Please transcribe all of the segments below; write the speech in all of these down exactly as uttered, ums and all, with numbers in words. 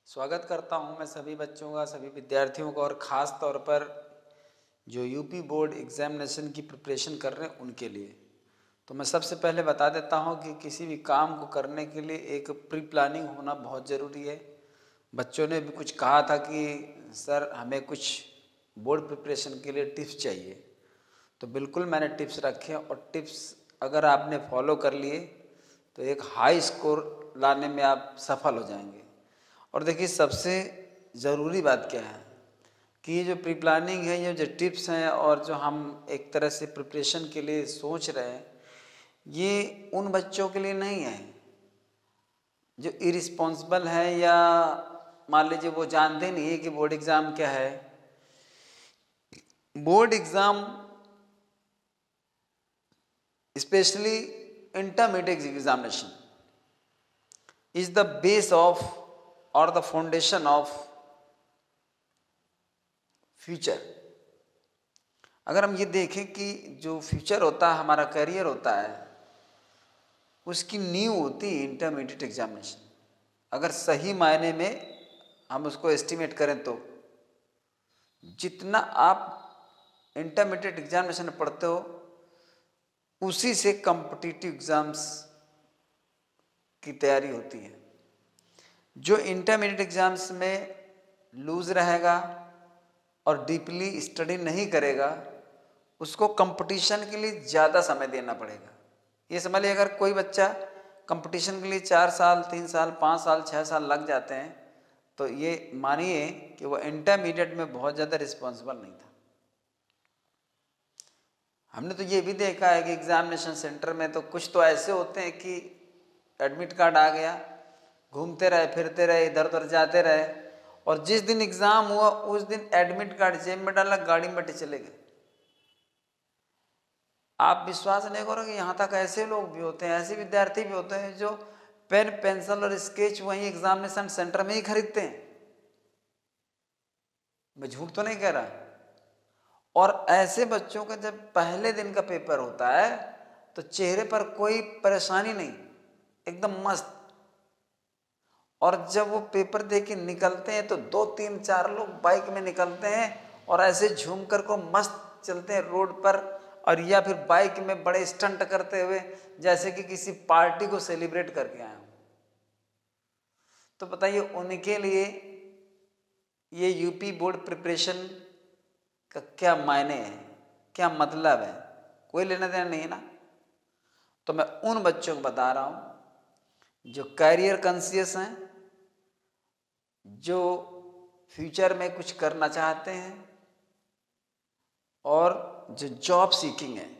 स्वागत करता हूं मैं सभी बच्चों का, सभी विद्यार्थियों का और ख़ास तौर पर जो यूपी बोर्ड एग्जामिनेशन की प्रिपरेशन कर रहे हैं उनके लिए। तो मैं सबसे पहले बता देता हूं कि किसी भी काम को करने के लिए एक प्री प्लानिंग होना बहुत ज़रूरी है। बच्चों ने भी कुछ कहा था कि सर हमें कुछ बोर्ड प्रिपरेशन के लिए टिप्स चाहिए, तो बिल्कुल मैंने टिप्स रखे हैं और टिप्स अगर आपने फॉलो कर लिए तो एक हाई स्कोर लाने में आप सफल हो जाएंगे। और देखिए सबसे ज़रूरी बात क्या है कि ये जो प्री प्लानिंग है, ये जो टिप्स हैं और जो हम एक तरह से प्रिपरेशन के लिए सोच रहे हैं, ये उन बच्चों के लिए नहीं है जो इरिस्पॉन्सिबल है या मान लीजिए वो जानते नहीं है कि बोर्ड एग्ज़ाम क्या है। Board exam specially intermediate examination is the base of or the foundation of future. अगर हम ये देखें कि जो फ्यूचर होता है, हमारा करियर होता है, उसकी नींव होती है इंटरमीडिएट एग्जामिनेशन। अगर सही मायने में हम उसको एस्टिमेट करें तो जितना आप इंटरमीडिएट एग्जामिनेशन में पढ़ते हो उसी से कॉम्पिटिटिव एग्जाम्स की तैयारी होती है। जो इंटरमीडिएट एग्जाम्स में लूज रहेगा और डीपली स्टडी नहीं करेगा, उसको कंपटीशन के लिए ज़्यादा समय देना पड़ेगा। ये समझ लीजिए अगर कोई बच्चा कंपटीशन के लिए चार साल तीन साल पाँच साल छः साल लग जाते हैं तो ये मानिए कि वो इंटरमीडिएट में बहुत ज़्यादा रिस्पॉन्सिबल नहीं था। हमने तो ये भी देखा है कि एग्जामिनेशन सेंटर में तो कुछ तो ऐसे होते हैं कि एडमिट कार्ड आ गया, घूमते रहे फिरते रहे इधर उधर जाते रहे और जिस दिन एग्जाम हुआ उस दिन एडमिट कार्ड जेब में डाला, गाड़ी में बैठे चले गए। आप विश्वास नहीं करोगे, यहाँ तक ऐसे लोग भी होते हैं, ऐसे विद्यार्थी भी होते हैं जो पेन पेंसिल और स्केच वहीं एग्जामिनेशन सेंटर में ही खरीदते हैं। मैं झूठ तो नहीं कह रहा। और ऐसे बच्चों का जब पहले दिन का पेपर होता है तो चेहरे पर कोई परेशानी नहीं, एकदम मस्त। और जब वो पेपर दे के निकलते हैं तो दो तीन चार लोग बाइक में निकलते हैं और ऐसे झूम कर को मस्त चलते हैं रोड पर, और या फिर बाइक में बड़े स्टंट करते हुए जैसे कि किसी पार्टी को सेलिब्रेट करके आए हो। तो बताइए उनके लिए ये यूपी बोर्ड प्रिपरेशन का क्या मायने है, क्या मतलब है? कोई लेना देना नहीं है ना। तो मैं उन बच्चों को बता रहा हूं जो कैरियर कॉन्शियस हैं, जो फ्यूचर में कुछ करना चाहते हैं और जो जॉब सीकिंग है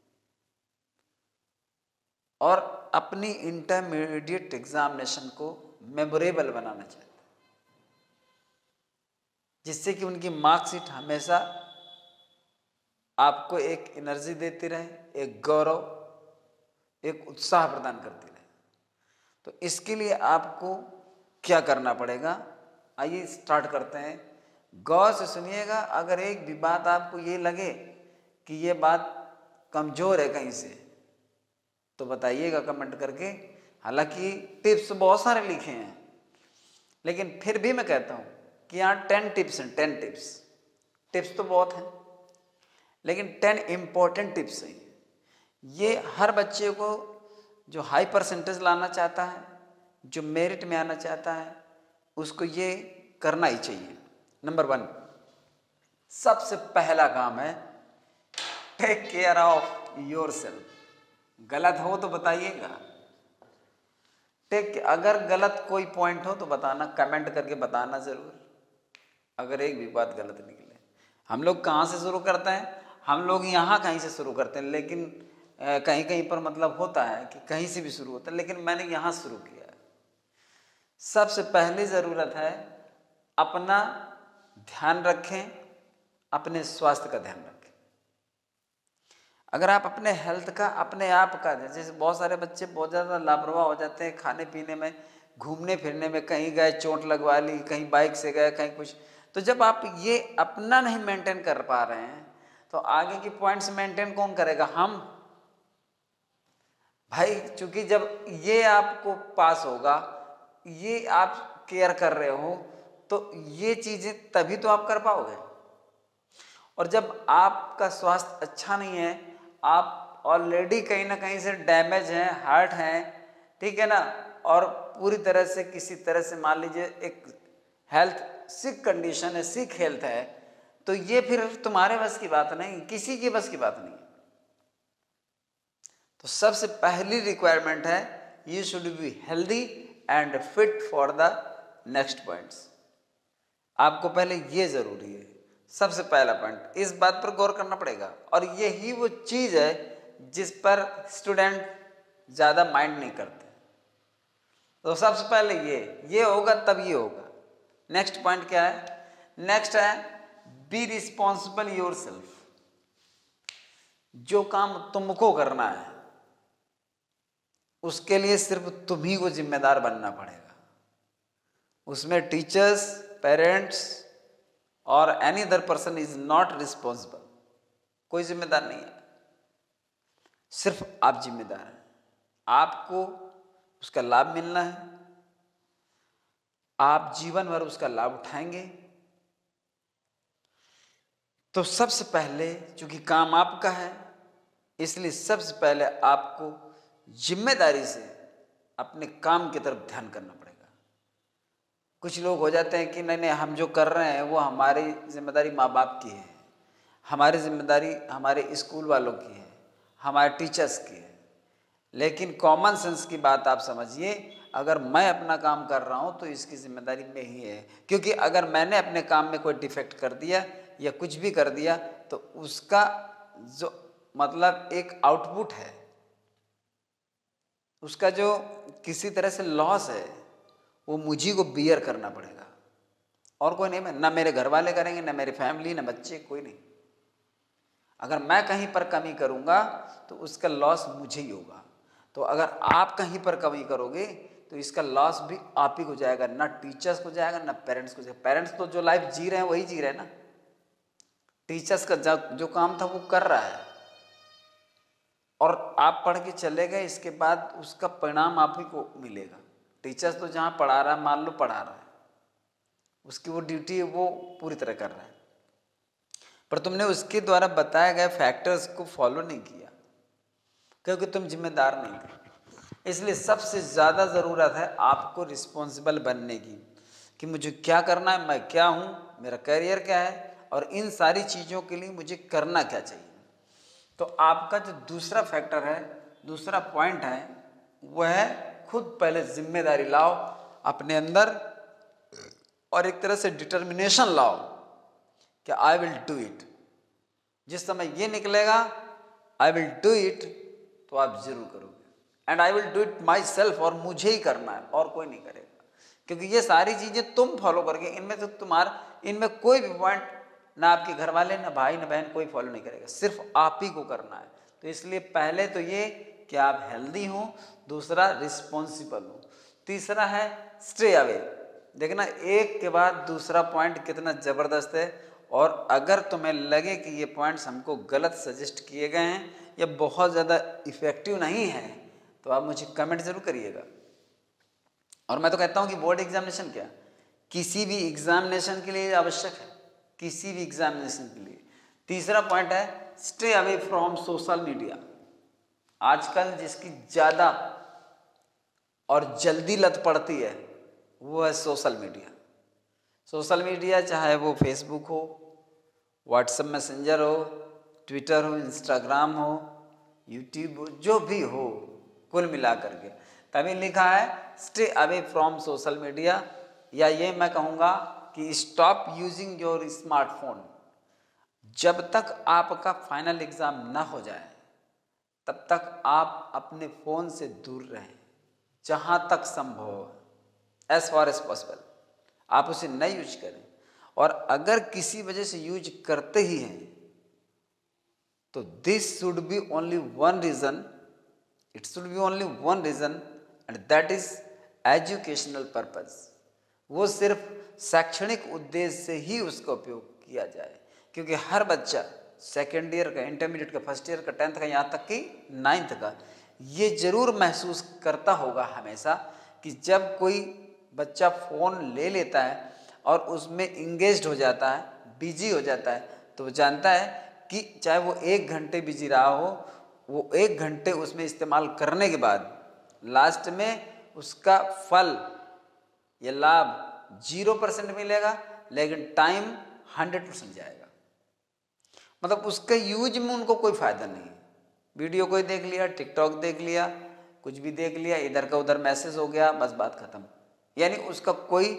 और अपनी इंटरमीडिएट एग्जामिनेशन को मेमोरेबल बनाना चाहते हैं, जिससे कि उनकी मार्कशीट हमेशा आपको एक एनर्जी देती रहे, एक गौरव, एक उत्साह प्रदान करती रहे। तो इसके लिए आपको क्या करना पड़ेगा, आइए स्टार्ट करते हैं। गौर से सुनिएगा। अगर एक भी बात आपको ये लगे कि ये बात कमज़ोर है कहीं से तो बताइएगा कमेंट करके। हालांकि टिप्स बहुत सारे लिखे हैं, लेकिन फिर भी मैं कहता हूँ कि यहाँ टेन टिप्स हैं। टेन टिप्स टिप्स तो बहुत हैं, लेकिन टेन इम्पोर्टेंट टिप्स हैं। ये हर बच्चे को जो हाई परसेंटेज लाना चाहता है, जो मेरिट में आना चाहता है, उसको ये करना ही चाहिए। नंबर वन, सबसे पहला काम है take care of yourself. गलत हो तो बताइएगा। टेक अगर गलत कोई पॉइंट हो तो बताना, कमेंट करके बताना ज़रूर। अगर एक भी बात गलत निकले। हम लोग कहाँ से शुरू करते हैं? हम लोग यहाँ कहीं से शुरू करते हैं, लेकिन कहीं कहीं पर मतलब होता है कि कहीं से भी शुरू होता है, लेकिन मैंने यहाँ शुरू किया है। सबसे पहली ज़रूरत है अपना ध्यान रखें, अपने स्वास्थ्य का ध्यान रखें। अगर आप अपने हेल्थ का, अपने आप का, जैसे बहुत सारे बच्चे बहुत ज़्यादा लापरवाह हो जाते हैं खाने पीने में, घूमने फिरने में, कहीं गए चोट लगवा ली, कहीं बाइक से गए, कहीं कुछ। तो जब आप ये अपना नहीं मेंटेन कर पा रहे हैं तो आगे की पॉइंट्स मेंटेन कौन करेगा? हम भाई। चूंकि जब ये आपको पास होगा, ये आप केयर कर रहे हो तो ये चीजें तभी तो आप कर पाओगे। और जब आपका स्वास्थ्य अच्छा नहीं है, आप ऑलरेडी कहीं ना कहीं से डैमेज हैं, हर्ट हैं, ठीक है ना, और पूरी तरह से किसी तरह से मान लीजिए एक हेल्थ सिक कंडीशन है, सिक हेल्थ है, तो ये फिर तुम्हारे बस की बात नहीं, किसी की बस की बात नहीं। तो सबसे पहली रिक्वायरमेंट है you should be healthy and fit for the next points. आपको पहले ये जरूरी है, सबसे पहला पॉइंट, इस बात पर गौर करना पड़ेगा। और यही वो चीज है जिस पर स्टूडेंट ज्यादा माइंड नहीं करते। तो सबसे पहले ये ये होगा तब ये होगा। नेक्स्ट पॉइंट क्या है? नेक्स्ट है बी रिस्पॉन्सिबल योर सेल्फ। जो काम तुमको करना है उसके लिए सिर्फ तुम ही को जिम्मेदार बनना पड़ेगा। उसमें टीचर्स, पेरेंट्स और any other person is not responsible. कोई जिम्मेदार नहीं है, सिर्फ आप जिम्मेदार हैं। आपको उसका लाभ मिलना है, आप जीवन भर उसका लाभ उठाएंगे। तो सबसे पहले चूंकि काम आपका है, इसलिए सबसे पहले आपको जिम्मेदारी से अपने काम की तरफ ध्यान करना पड़ेगा। कुछ लोग हो जाते हैं कि नहीं नहीं हम जो कर रहे हैं वो हमारी जिम्मेदारी माँ बाप की है, हमारी जिम्मेदारी हमारे स्कूल वालों की है, हमारे टीचर्स की है। लेकिन कॉमन सेंस की बात आप समझिए, अगर मैं अपना काम कर रहा हूं तो इसकी जिम्मेदारी में ही है। क्योंकि अगर मैंने अपने काम में कोई डिफेक्ट कर दिया या कुछ भी कर दिया तो उसका जो मतलब एक आउटपुट है, उसका जो किसी तरह से लॉस है, वो मुझी को बियर करना पड़ेगा और कोई नहीं। ना मेरे घर वाले करेंगे, ना मेरी फैमिली, ना बच्चे, कोई नहीं। अगर मैं कहीं पर कमी करूंगा तो उसका लॉस मुझे ही होगा। तो अगर आप कहीं पर कमी करोगे तो इसका लॉस भी आप ही को जाएगा, ना टीचर्स को जाएगा, ना पेरेंट्स को जाएगा। पेरेंट्स तो जो लाइफ जी रहे हैं वही जी रहे हैं ना। टीचर्स का जो काम था वो कर रहा है और आप पढ़ के चले गए, इसके बाद उसका परिणाम आप ही को मिलेगा। टीचर्स तो जहाँ पढ़ा रहा है, मान लो पढ़ा रहा है, उसकी वो ड्यूटी है वो पूरी तरह कर रहा है, पर तुमने उसके द्वारा बताए गए फैक्टर्स को फॉलो नहीं किया क्योंकि तुम जिम्मेदार नहीं थे। इसलिए सबसे ज़्यादा ज़रूरत है आपको रिस्पॉन्सिबल बनने की कि मुझे क्या करना है, मैं क्या हूँ, मेरा करियर क्या है और इन सारी चीज़ों के लिए मुझे करना क्या चाहिए। तो आपका जो दूसरा फैक्टर है, दूसरा पॉइंट है, वह है खुद पहले जिम्मेदारी लाओ अपने अंदर और एक तरह से डिटर्मिनेशन लाओ कि आई विल डू इट। जिस समय ये निकलेगा आई विल डू इट तो आप जरूर करोगे। And I will do it myself, और मुझे ही करना है और कोई नहीं करेगा। क्योंकि ये सारी चीजें तुम फॉलो करके, इनमें तो तुम्हारा इनमें कोई भी पॉइंट ना आपके घर वाले, ना भाई, ना बहन कोई फॉलो नहीं करेगा, सिर्फ आप ही को करना है। तो इसलिए पहले तो ये कि आप हेल्दी हो, दूसरा रिस्पॉन्सिबल हो, तीसरा है स्टे अवे। देखना एक के बाद दूसरा पॉइंट कितना जबरदस्त है। और अगर तुम्हें लगे कि ये पॉइंट्स हमको गलत सजेस्ट किए गए हैं या बहुत ज़्यादा इफेक्टिव नहीं है तो आप मुझे कमेंट जरूर करिएगा। और मैं तो कहता हूँ कि बोर्ड एग्जामिनेशन क्या, किसी भी एग्जामिनेशन के लिए आवश्यक है, किसी भी एग्जामिनेशन के लिए। तीसरा पॉइंट है stay away from social media. आजकल जिसकी ज़्यादा और जल्दी लत पड़ती है वो है सोशल मीडिया। सोशल मीडिया चाहे वो फेसबुक हो, व्हाट्सएप मैसेंजर हो, ट्विटर हो, इंस्टाग्राम हो, यूट्यूब हो, जो भी हो, कुल मिला करके तभी लिखा है stay away from social media. या ये मैं कहूँगा कि स्टॉप यूजिंग योर स्मार्टफोन। जब तक आपका फाइनल एग्जाम ना हो जाए तब तक आप अपने फ़ोन से दूर रहें, जहाँ तक संभव हो, एज फार एज पॉसिबल आप उसे न यूज करें। और अगर किसी वजह से यूज करते ही हैं तो this should be only one reason, it should be only one reason and that is educational purpose. वो सिर्फ शैक्षणिक उद्देश्य से ही उसका उपयोग किया जाए। क्योंकि हर बच्चा सेकेंड ईयर का, इंटरमीडिएट का, फर्स्ट ईयर का, टेंथ का, यहाँ तक कि नाइन्थ का, ये जरूर महसूस करता होगा हमेशा कि जब कोई बच्चा फ़ोन ले लेता है और उसमें इंगेज्ड हो जाता है, बिजी हो जाता है, तो वो जानता है कि चाहे वो एक घंटे बिजी रहा हो, वो एक घंटे उसमें इस्तेमाल करने के बाद लास्ट में उसका फल या लाभ जीरो परसेंट मिलेगा, लेकिन टाइम हंड्रेड परसेंट जाएगा। मतलब उसके यूज में उनको कोई फायदा नहीं है। वीडियो कोई देख लिया, टिकटॉक देख लिया, कुछ भी देख लिया, इधर का उधर मैसेज हो गया, बस बात खत्म। यानी उसका कोई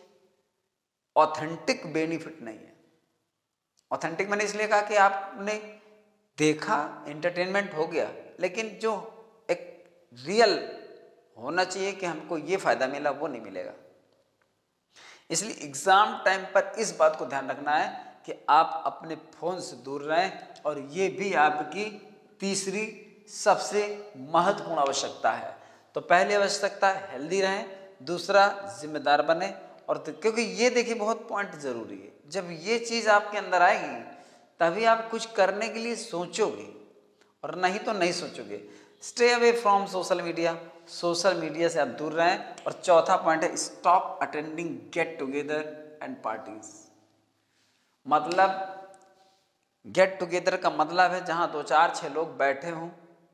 ऑथेंटिक बेनिफिट नहीं है। ऑथेंटिक मैंने इसलिए कहा कि आपने देखा, एंटरटेनमेंट हो गया, लेकिन जो एक रियल होना चाहिए कि हमको ये फायदा मिला, वो नहीं मिलेगा। इसलिए एग्जाम टाइम पर इस बात को ध्यान रखना है कि आप अपने फोन से दूर रहें, और ये भी आपकी तीसरी सबसे महत्वपूर्ण आवश्यकता है। तो पहली आवश्यकता हेल्दी रहें, दूसरा जिम्मेदार बने, और तो, क्योंकि ये देखिए बहुत पॉइंट जरूरी है। जब ये चीज आपके अंदर आएगी तभी आप कुछ करने के लिए सोचोगे, और नहीं तो नहीं सोचोगे। Stay away from social media, social media से आप दूर रहें। और चौथा पॉइंट है stop attending get together and parties. मतलब गेट टुगेदर का मतलब है जहां दो चार छह लोग बैठे हों,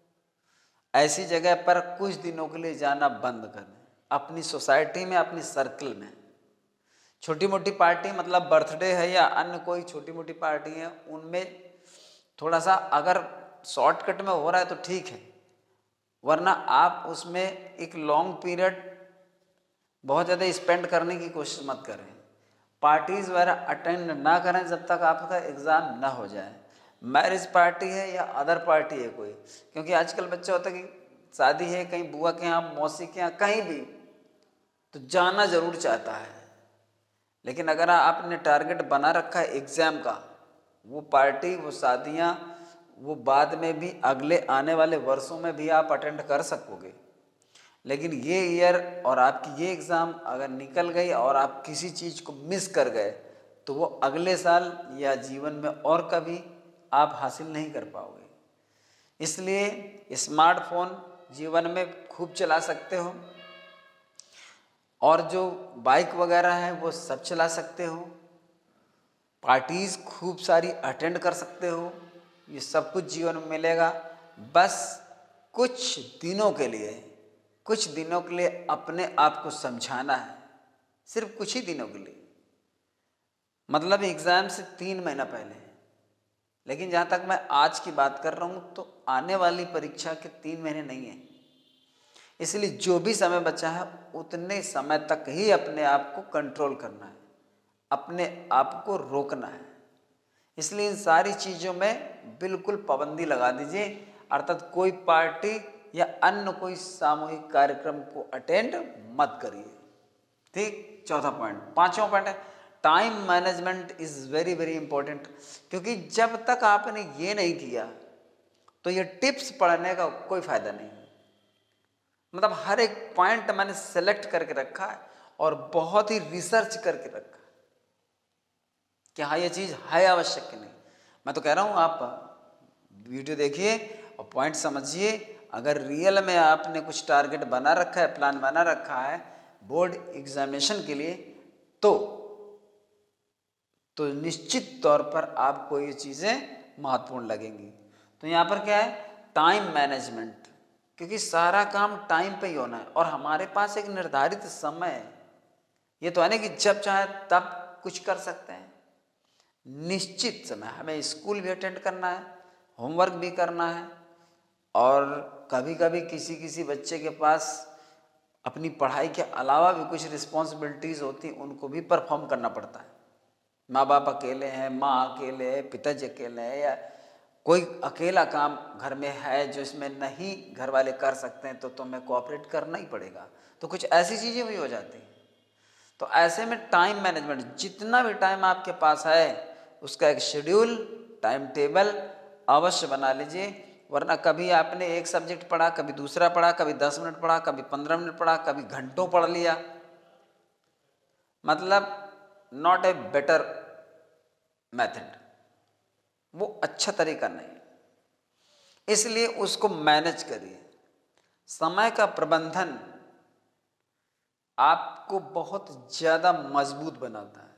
ऐसी जगह पर कुछ दिनों के लिए जाना बंद कर दें। अपनी सोसाइटी में, अपनी सर्कल में छोटी मोटी पार्टी, मतलब बर्थडे है या अन्य कोई छोटी मोटी पार्टी है, उनमें थोड़ा सा अगर शॉर्टकट में हो रहा है तो ठीक है, वरना आप उसमें एक लॉन्ग पीरियड बहुत ज़्यादा स्पेंड करने की कोशिश मत करें। पार्टीज वगैरह अटेंड ना करें जब तक आपका एग्ज़ाम ना हो जाए। मैरिज पार्टी है या अदर पार्टी है कोई, क्योंकि आजकल बच्चा होता है कि शादी है कहीं बुआ के यहाँ, मौसी के यहाँ, कहीं भी, तो जाना ज़रूर चाहता है। लेकिन अगर आपने टारगेट बना रखा है एग्ज़ाम का, वो पार्टी, वो शादियाँ, वो बाद में भी, अगले आने वाले वर्षों में भी आप अटेंड कर सकोगे। लेकिन ये ईयर और आपकी ये एग्ज़ाम अगर निकल गई और आप किसी चीज़ को मिस कर गए, तो वो अगले साल या जीवन में और कभी आप हासिल नहीं कर पाओगे। इसलिए स्मार्टफोन जीवन में खूब चला सकते हो, और जो बाइक वगैरह है वो सब चला सकते हो, पार्टीज़ खूब सारी अटेंड कर सकते हो, ये सब कुछ जीवन में मिलेगा। बस कुछ दिनों के लिए, कुछ दिनों के लिए अपने आप को समझाना है, सिर्फ कुछ ही दिनों के लिए, मतलब एग्ज़ाम से तीन महीना पहले। लेकिन जहाँ तक मैं आज की बात कर रहा हूँ, तो आने वाली परीक्षा के तीन महीने नहीं है। इसलिए जो भी समय बचा है उतने समय तक ही अपने आप को कंट्रोल करना है, अपने आप को रोकना है। इसलिए इन सारी चीज़ों में बिल्कुल पाबंदी लगा दीजिए, अर्थात कोई पार्टी या अन्य कोई सामूहिक कार्यक्रम को अटेंड मत करिए। ठीक, चौथा पॉइंट। पांचवा पॉइंट है time management is very very important, क्योंकि जब तक आपने ये नहीं किया तो ये टिप्स पढ़ने का कोई फायदा नहीं। मतलब हर एक पॉइंट मैंने सेलेक्ट करके रखा है और बहुत ही रिसर्च करके रखा है कि हाँ ये चीज़ है आवश्यक कि नहीं। मैं तो कह रहा हूँ आप वीडियो देखिए और पॉइंट समझिए। अगर रियल में आपने कुछ टारगेट बना रखा है, प्लान बना रखा है बोर्ड एग्जामिनेशन के लिए, तो तो निश्चित तौर पर आपको ये चीज़ें महत्वपूर्ण लगेंगी। तो यहाँ पर क्या है, टाइम मैनेजमेंट, क्योंकि सारा काम टाइम पे ही होना है और हमारे पास एक निर्धारित समय है। ये तो है ना कि जब चाहे तब कुछ कर सकते हैं। निश्चित समय, हमें स्कूल भी अटेंड करना है, होमवर्क भी करना है, और कभी कभी किसी किसी बच्चे के पास अपनी पढ़ाई के अलावा भी कुछ रिस्पॉन्सिबिलिटीज़ होती हैं, उनको भी परफॉर्म करना पड़ता है। माँ बाप अकेले हैं, माँ अकेले है, पिताजी अकेले हैं, या कोई अकेला काम घर में है जो इसमें नहीं घर वाले कर सकते हैं, तो तुम्हें कोऑपरेट करना ही पड़ेगा। तो कुछ ऐसी चीज़ें भी हो जाती हैं। तो ऐसे में टाइम मैनेजमेंट, जितना भी टाइम आपके पास है उसका एक शेड्यूल, टाइम टेबल अवश्य बना लीजिए। वरना कभी आपने एक सब्जेक्ट पढ़ा, कभी दूसरा पढ़ा, कभी दस मिनट पढ़ा, कभी पंद्रह मिनट पढ़ा, कभी घंटों पढ़ लिया, मतलब नॉट ए बेटर मेथड, वो अच्छा तरीका नहीं। इसलिए उसको मैनेज करिए। समय का प्रबंधन आपको बहुत ज़्यादा मजबूत बनाता है,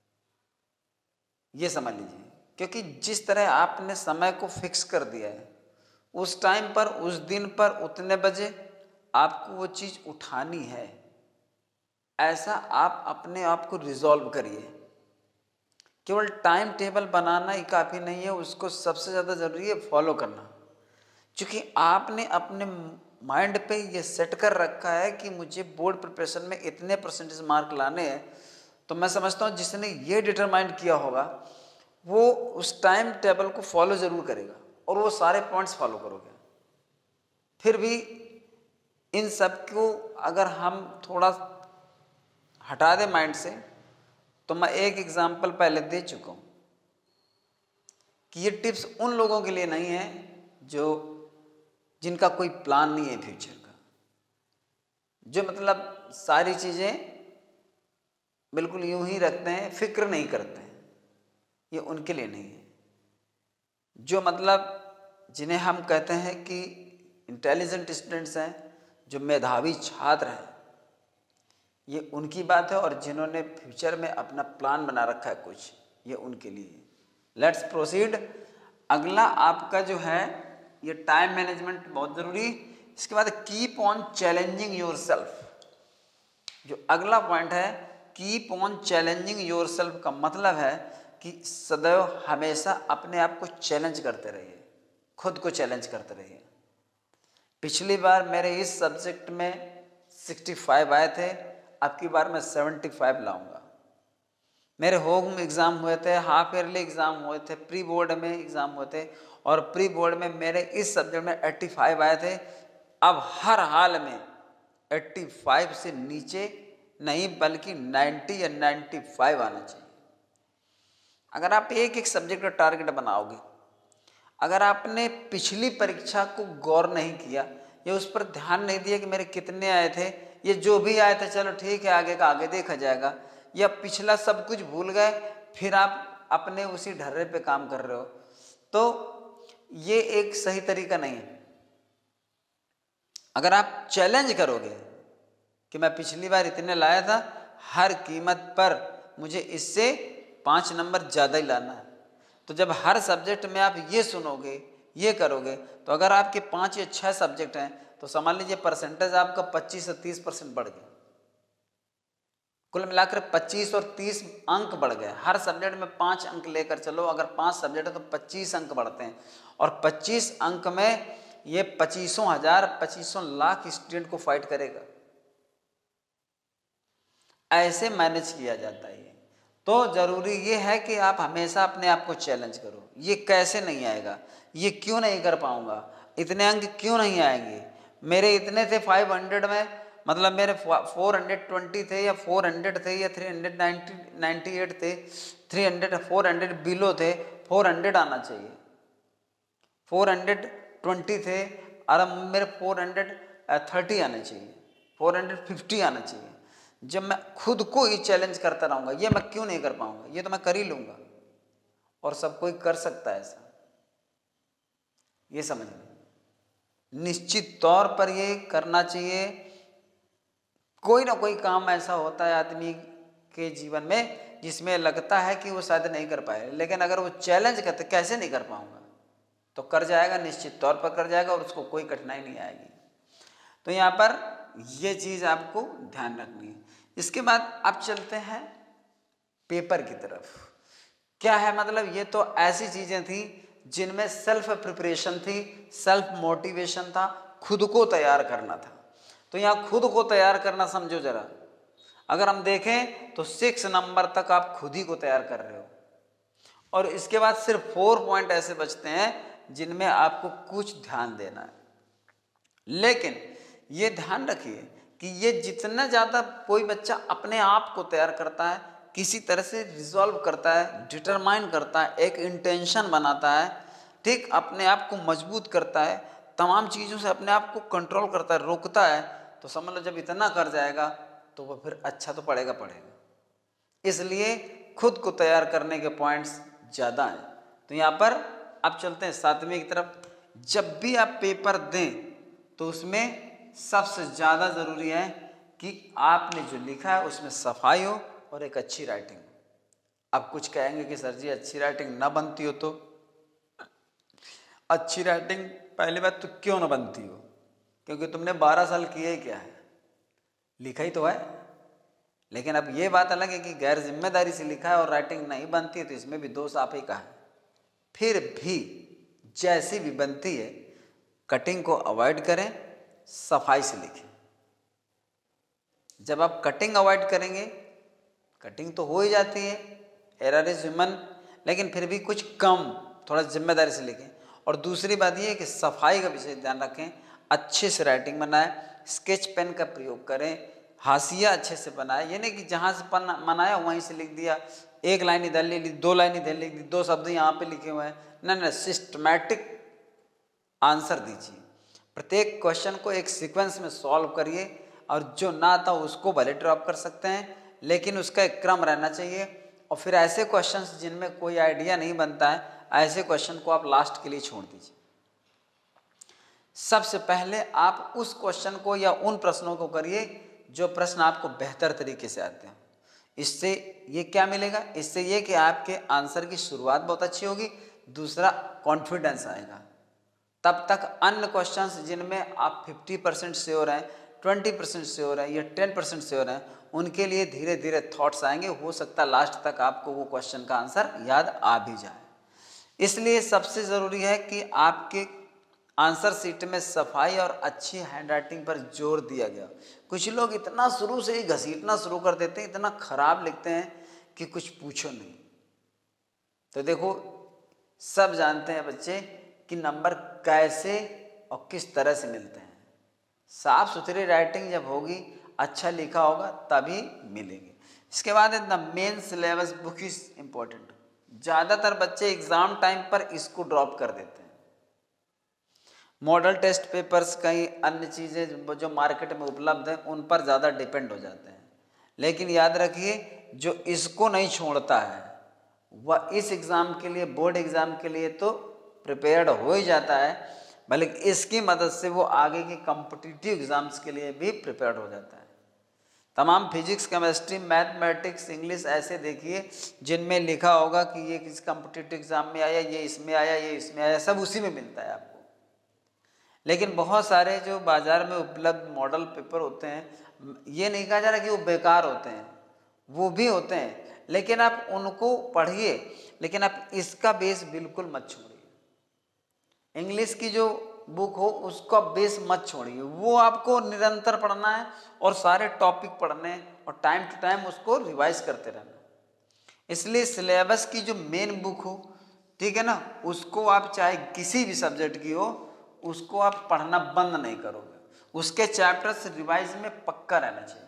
ये समझ लीजिए। क्योंकि जिस तरह आपने समय को फिक्स कर दिया है, उस टाइम पर, उस दिन पर, उतने बजे आपको वो चीज़ उठानी है, ऐसा आप अपने आप को रिजॉल्व करिए। केवल टाइम टेबल बनाना ही काफ़ी नहीं है, उसको सबसे ज़्यादा ज़रूरी है फॉलो करना। क्योंकि आपने अपने माइंड पे ये सेट कर रखा है कि मुझे बोर्ड प्रिपरेशन में इतने परसेंटेज मार्क लाने हैं, तो मैं समझता हूँ जिसने ये डिटरमाइन किया होगा वो उस टाइम टेबल को फॉलो ज़रूर करेगा और वो सारे पॉइंट्स फॉलो करोगे। फिर भी इन सब को अगर हम थोड़ा हटा दें माइंड से, तो मैं एक एग्जाम्पल पहले दे चुका हूँ कि ये टिप्स उन लोगों के लिए नहीं है जो जिनका कोई प्लान नहीं है फ्यूचर का, जो मतलब सारी चीज़ें बिल्कुल यूं ही रखते हैं, फिक्र नहीं करते हैं, ये उनके लिए नहीं है। जो मतलब जिन्हें हम कहते हैं कि इंटेलिजेंट स्टूडेंट्स हैं, जो मेधावी छात्र हैं, ये उनकी बात है। और जिन्होंने फ्यूचर में अपना प्लान बना रखा है कुछ, ये उनके लिए। Let's proceed. अगला आपका जो है ये टाइम मैनेजमेंट बहुत ज़रूरी। इसके बाद कीप ऑन चैलेंजिंग योरसेल्फ। जो अगला पॉइंट है कीप ऑन चैलेंजिंग योरसेल्फ का मतलब है कि सदैव हमेशा अपने आप को चैलेंज करते रहिए, खुद को चैलेंज करते रहिए। पिछली बार मेरे इस सब्जेक्ट में पैंसठ आए थे, अब की बार मैं पचहत्तर लाऊंगा। मेरे होम एग्ज़ाम हुए थे, हाफ ईयरली एग्ज़ाम हुए थे, प्री बोर्ड में एग्ज़ाम हुए थे, और प्री बोर्ड में मेरे इस सब्जेक्ट में पचासी आए थे। अब हर हाल में पचासी से नीचे नहीं बल्कि नब्बे या पचानवे आना चाहिए। अगर आप एक एक सब्जेक्ट का टारगेट बनाओगे, अगर आपने पिछली परीक्षा को गौर नहीं किया या उस पर ध्यान नहीं दिया कि मेरे कितने आए थे, ये जो भी आए थे चलो ठीक है आगे का आगे देखा जाएगा, या पिछला सब कुछ भूल गए फिर आप अपने उसी ढर्रे पे काम कर रहे हो, तो ये एक सही तरीका नहीं है। अगर आप चैलेंज करोगे कि मैं पिछली बार इतने लाया था, हर कीमत पर मुझे इससे पाँच नंबर ज़्यादा ही लाना है, तो जब हर सब्जेक्ट में आप ये सुनोगे, ये करोगे, तो अगर आपके पाँच या छः सब्जेक्ट हैं तो समझ लीजिए परसेंटेज आपका पच्चीस से तीस परसेंट बढ़ गया। कुल मिलाकर पच्चीस और तीस अंक बढ़ गए। हर सब्जेक्ट में पाँच अंक लेकर चलो, अगर पाँच सब्जेक्ट है तो पच्चीस अंक बढ़ते हैं, और पच्चीस अंक में ये पच्चीसों हजार पच्चीसों लाख स्टूडेंट को फाइट करेगा। ऐसे मैनेज किया जाता है। तो ज़रूरी ये है कि आप हमेशा अपने आप को चैलेंज करो। ये कैसे नहीं आएगा, ये क्यों नहीं कर पाऊंगा, इतने अंक क्यों नहीं आएंगे, मेरे इतने थे फाइव हंड्रेड में, मतलब मेरे फोर हंड्रेड ट्वेंटी थे या फोर हंड्रेड थे या three hundred ninety ninety eight थे, three hundred four hundred below थे, फोर हंड्रेड आना चाहिए, फोर हंड्रेड ट्वेंटी थे और मेरे फोर हंड्रेड थर्टी आने चाहिए, फोर हंड्रेड फिफ्टी आना चाहिए। जब मैं खुद को ही चैलेंज करता रहूँगा, ये मैं क्यों नहीं कर पाऊंगा, ये तो मैं कर ही लूँगा, और सब कोई कर सकता है ऐसा, ये समझ लें। निश्चित तौर पर ये करना चाहिए। कोई ना कोई काम ऐसा होता है आदमी के जीवन में जिसमें लगता है कि वो शायद नहीं कर पाए, लेकिन अगर वो चैलेंज करते कैसे नहीं कर पाऊंगा, तो कर जाएगा, निश्चित तौर पर कर जाएगा और उसको कोई कठिनाई नहीं आएगी। तो यहाँ पर ये चीज़ आपको ध्यान रखनी है। इसके बाद आप चलते हैं पेपर की तरफ। क्या है मतलब, ये तो ऐसी चीज़ें थी जिनमें सेल्फ प्रिपरेशन थी, सेल्फ मोटिवेशन था, खुद को तैयार करना था। तो यहाँ खुद को तैयार करना समझो जरा, अगर हम देखें तो सिक्स नंबर तक आप खुद ही को तैयार कर रहे हो, और इसके बाद सिर्फ फोर पॉइंट ऐसे बचते हैं जिनमें आपको कुछ ध्यान देना है। लेकिन ये ध्यान रखिए कि ये जितना ज़्यादा कोई बच्चा अपने आप को तैयार करता है, किसी तरह से रिजॉल्व करता है, डिटरमाइन करता है, एक इंटेंशन बनाता है, ठीक, अपने आप को मजबूत करता है, तमाम चीज़ों से अपने आप को कंट्रोल करता है, रोकता है, तो समझ लो जब इतना कर जाएगा तो वह फिर अच्छा तो पड़ेगा पड़ेगा। इसलिए खुद को तैयार करने के पॉइंट्स ज़्यादा हैं। तो यहाँ पर आप चलते हैं सातवीं की तरफ। जब भी आप पेपर दें तो उसमें सबसे ज़्यादा ज़रूरी है कि आपने जो लिखा है उसमें सफाई हो और एक अच्छी राइटिंग हो। अब कुछ कहेंगे कि सर जी अच्छी राइटिंग ना बनती हो तो, अच्छी राइटिंग पहली बात तो क्यों ना बनती हो, क्योंकि तुमने बारह साल किए ही क्या है, लिखा ही तो है। लेकिन अब ये बात अलग है कि गैर जिम्मेदारी से लिखा है और राइटिंग नहीं बनती है, तो इसमें भी दोष आप ही का है। फिर भी जैसी भी बनती है कटिंग को अवॉइड करें, सफाई से लिखें। जब आप कटिंग अवॉइड करेंगे, कटिंग तो हो ही जाती है, एरर इज ह्यूमन, लेकिन फिर भी कुछ कम थोड़ा जिम्मेदारी से लिखें। और दूसरी बात यह है कि सफाई का विशेष ध्यान रखें, अच्छे से राइटिंग बनाएं, स्केच पेन का प्रयोग करें, हाशिया अच्छे से बनाए, ये नहीं कि जहाँ से पन बनाया वहीं से लिख दिया, एक लाइन इधर ले ली, दो लाइन इधर लिख दी, दो शब्द यहाँ पे लिखे हुए हैं। नहीं नहीं, सिस्टमैटिक आंसर दीजिए। प्रत्येक क्वेश्चन को एक सीक्वेंस में सॉल्व करिए, और जो ना आता उसको भले ड्रॉप कर सकते हैं, लेकिन उसका एक क्रम रहना चाहिए। और फिर ऐसे क्वेश्चंस जिनमें कोई आइडिया नहीं बनता है, ऐसे क्वेश्चन को आप लास्ट के लिए छोड़ दीजिए। सबसे पहले आप उस क्वेश्चन को या उन प्रश्नों को करिए जो प्रश्न आपको बेहतर तरीके से आते हैं। इससे ये क्या मिलेगा, इससे ये कि आपके आंसर की शुरुआत बहुत अच्छी होगी, दूसरा कॉन्फिडेंस आएगा। तब तक अन्य क्वेश्चंस जिनमें आप पचास परसेंट श्योर हैं, बीस परसेंट श्योर हैं या दस परसेंट श्योर हैं, उनके लिए धीरे धीरे थॉट्स आएंगे। हो सकता है लास्ट तक आपको वो क्वेश्चन का आंसर याद आ भी जाए। इसलिए सबसे ज़रूरी है कि आपके आंसर शीट में सफाई और अच्छी हैंडराइटिंग पर जोर दिया गया। कुछ लोग इतना शुरू से ही घसीटना शुरू कर देते हैं, इतना खराब लिखते हैं कि कुछ पूछो नहीं। तो देखो, सब जानते हैं बच्चे कि नंबर कैसे और किस तरह से मिलते हैं। साफ सुथरी राइटिंग जब होगी, अच्छा लिखा होगा, तभी मिलेंगे। इसके बाद the main syllabus book is important. ज़्यादातर बच्चे एग्जाम टाइम पर इसको ड्रॉप कर देते हैं। मॉडल टेस्ट पेपर्स, कई अन्य चीज़ें जो मार्केट में उपलब्ध हैं, उन पर ज़्यादा डिपेंड हो जाते हैं। लेकिन याद रखिए, जो इसको नहीं छोड़ता है वह इस एग्ज़ाम के लिए, बोर्ड एग्ज़ाम के लिए तो प्रिपेयर्ड हो ही जाता है, बल्कि इसकी मदद से वो आगे के कॉम्पिटिटिव एग्ज़ाम्स के लिए भी प्रिपेयर्ड हो जाता है। तमाम फिजिक्स, केमिस्ट्री, मैथमेटिक्स, इंग्लिश ऐसे देखिए जिनमें लिखा होगा कि ये किस कॉम्पिटिटिव एग्ज़ाम में आया, ये इसमें आया, ये इसमें आया, सब उसी में मिलता है आपको। लेकिन बहुत सारे जो बाज़ार में उपलब्ध मॉडल पेपर होते हैं, ये नहीं कहा जा रहा कि वो बेकार होते हैं, वो भी होते हैं, लेकिन आप उनको पढ़िए, लेकिन आप इसका बेस बिल्कुल मत छोड़िए। इंग्लिश की जो बुक हो उसका बेस मत छोड़िए, वो आपको निरंतर पढ़ना है और सारे टॉपिक पढ़ने हैं और टाइम टू टाइम उसको रिवाइज करते रहना। इसलिए सिलेबस की जो मेन बुक हो, ठीक है ना, उसको आप चाहे किसी भी सब्जेक्ट की हो, उसको आप पढ़ना बंद नहीं करोगे, उसके चैप्टर्स रिवाइज में पक्का रहना चाहिए।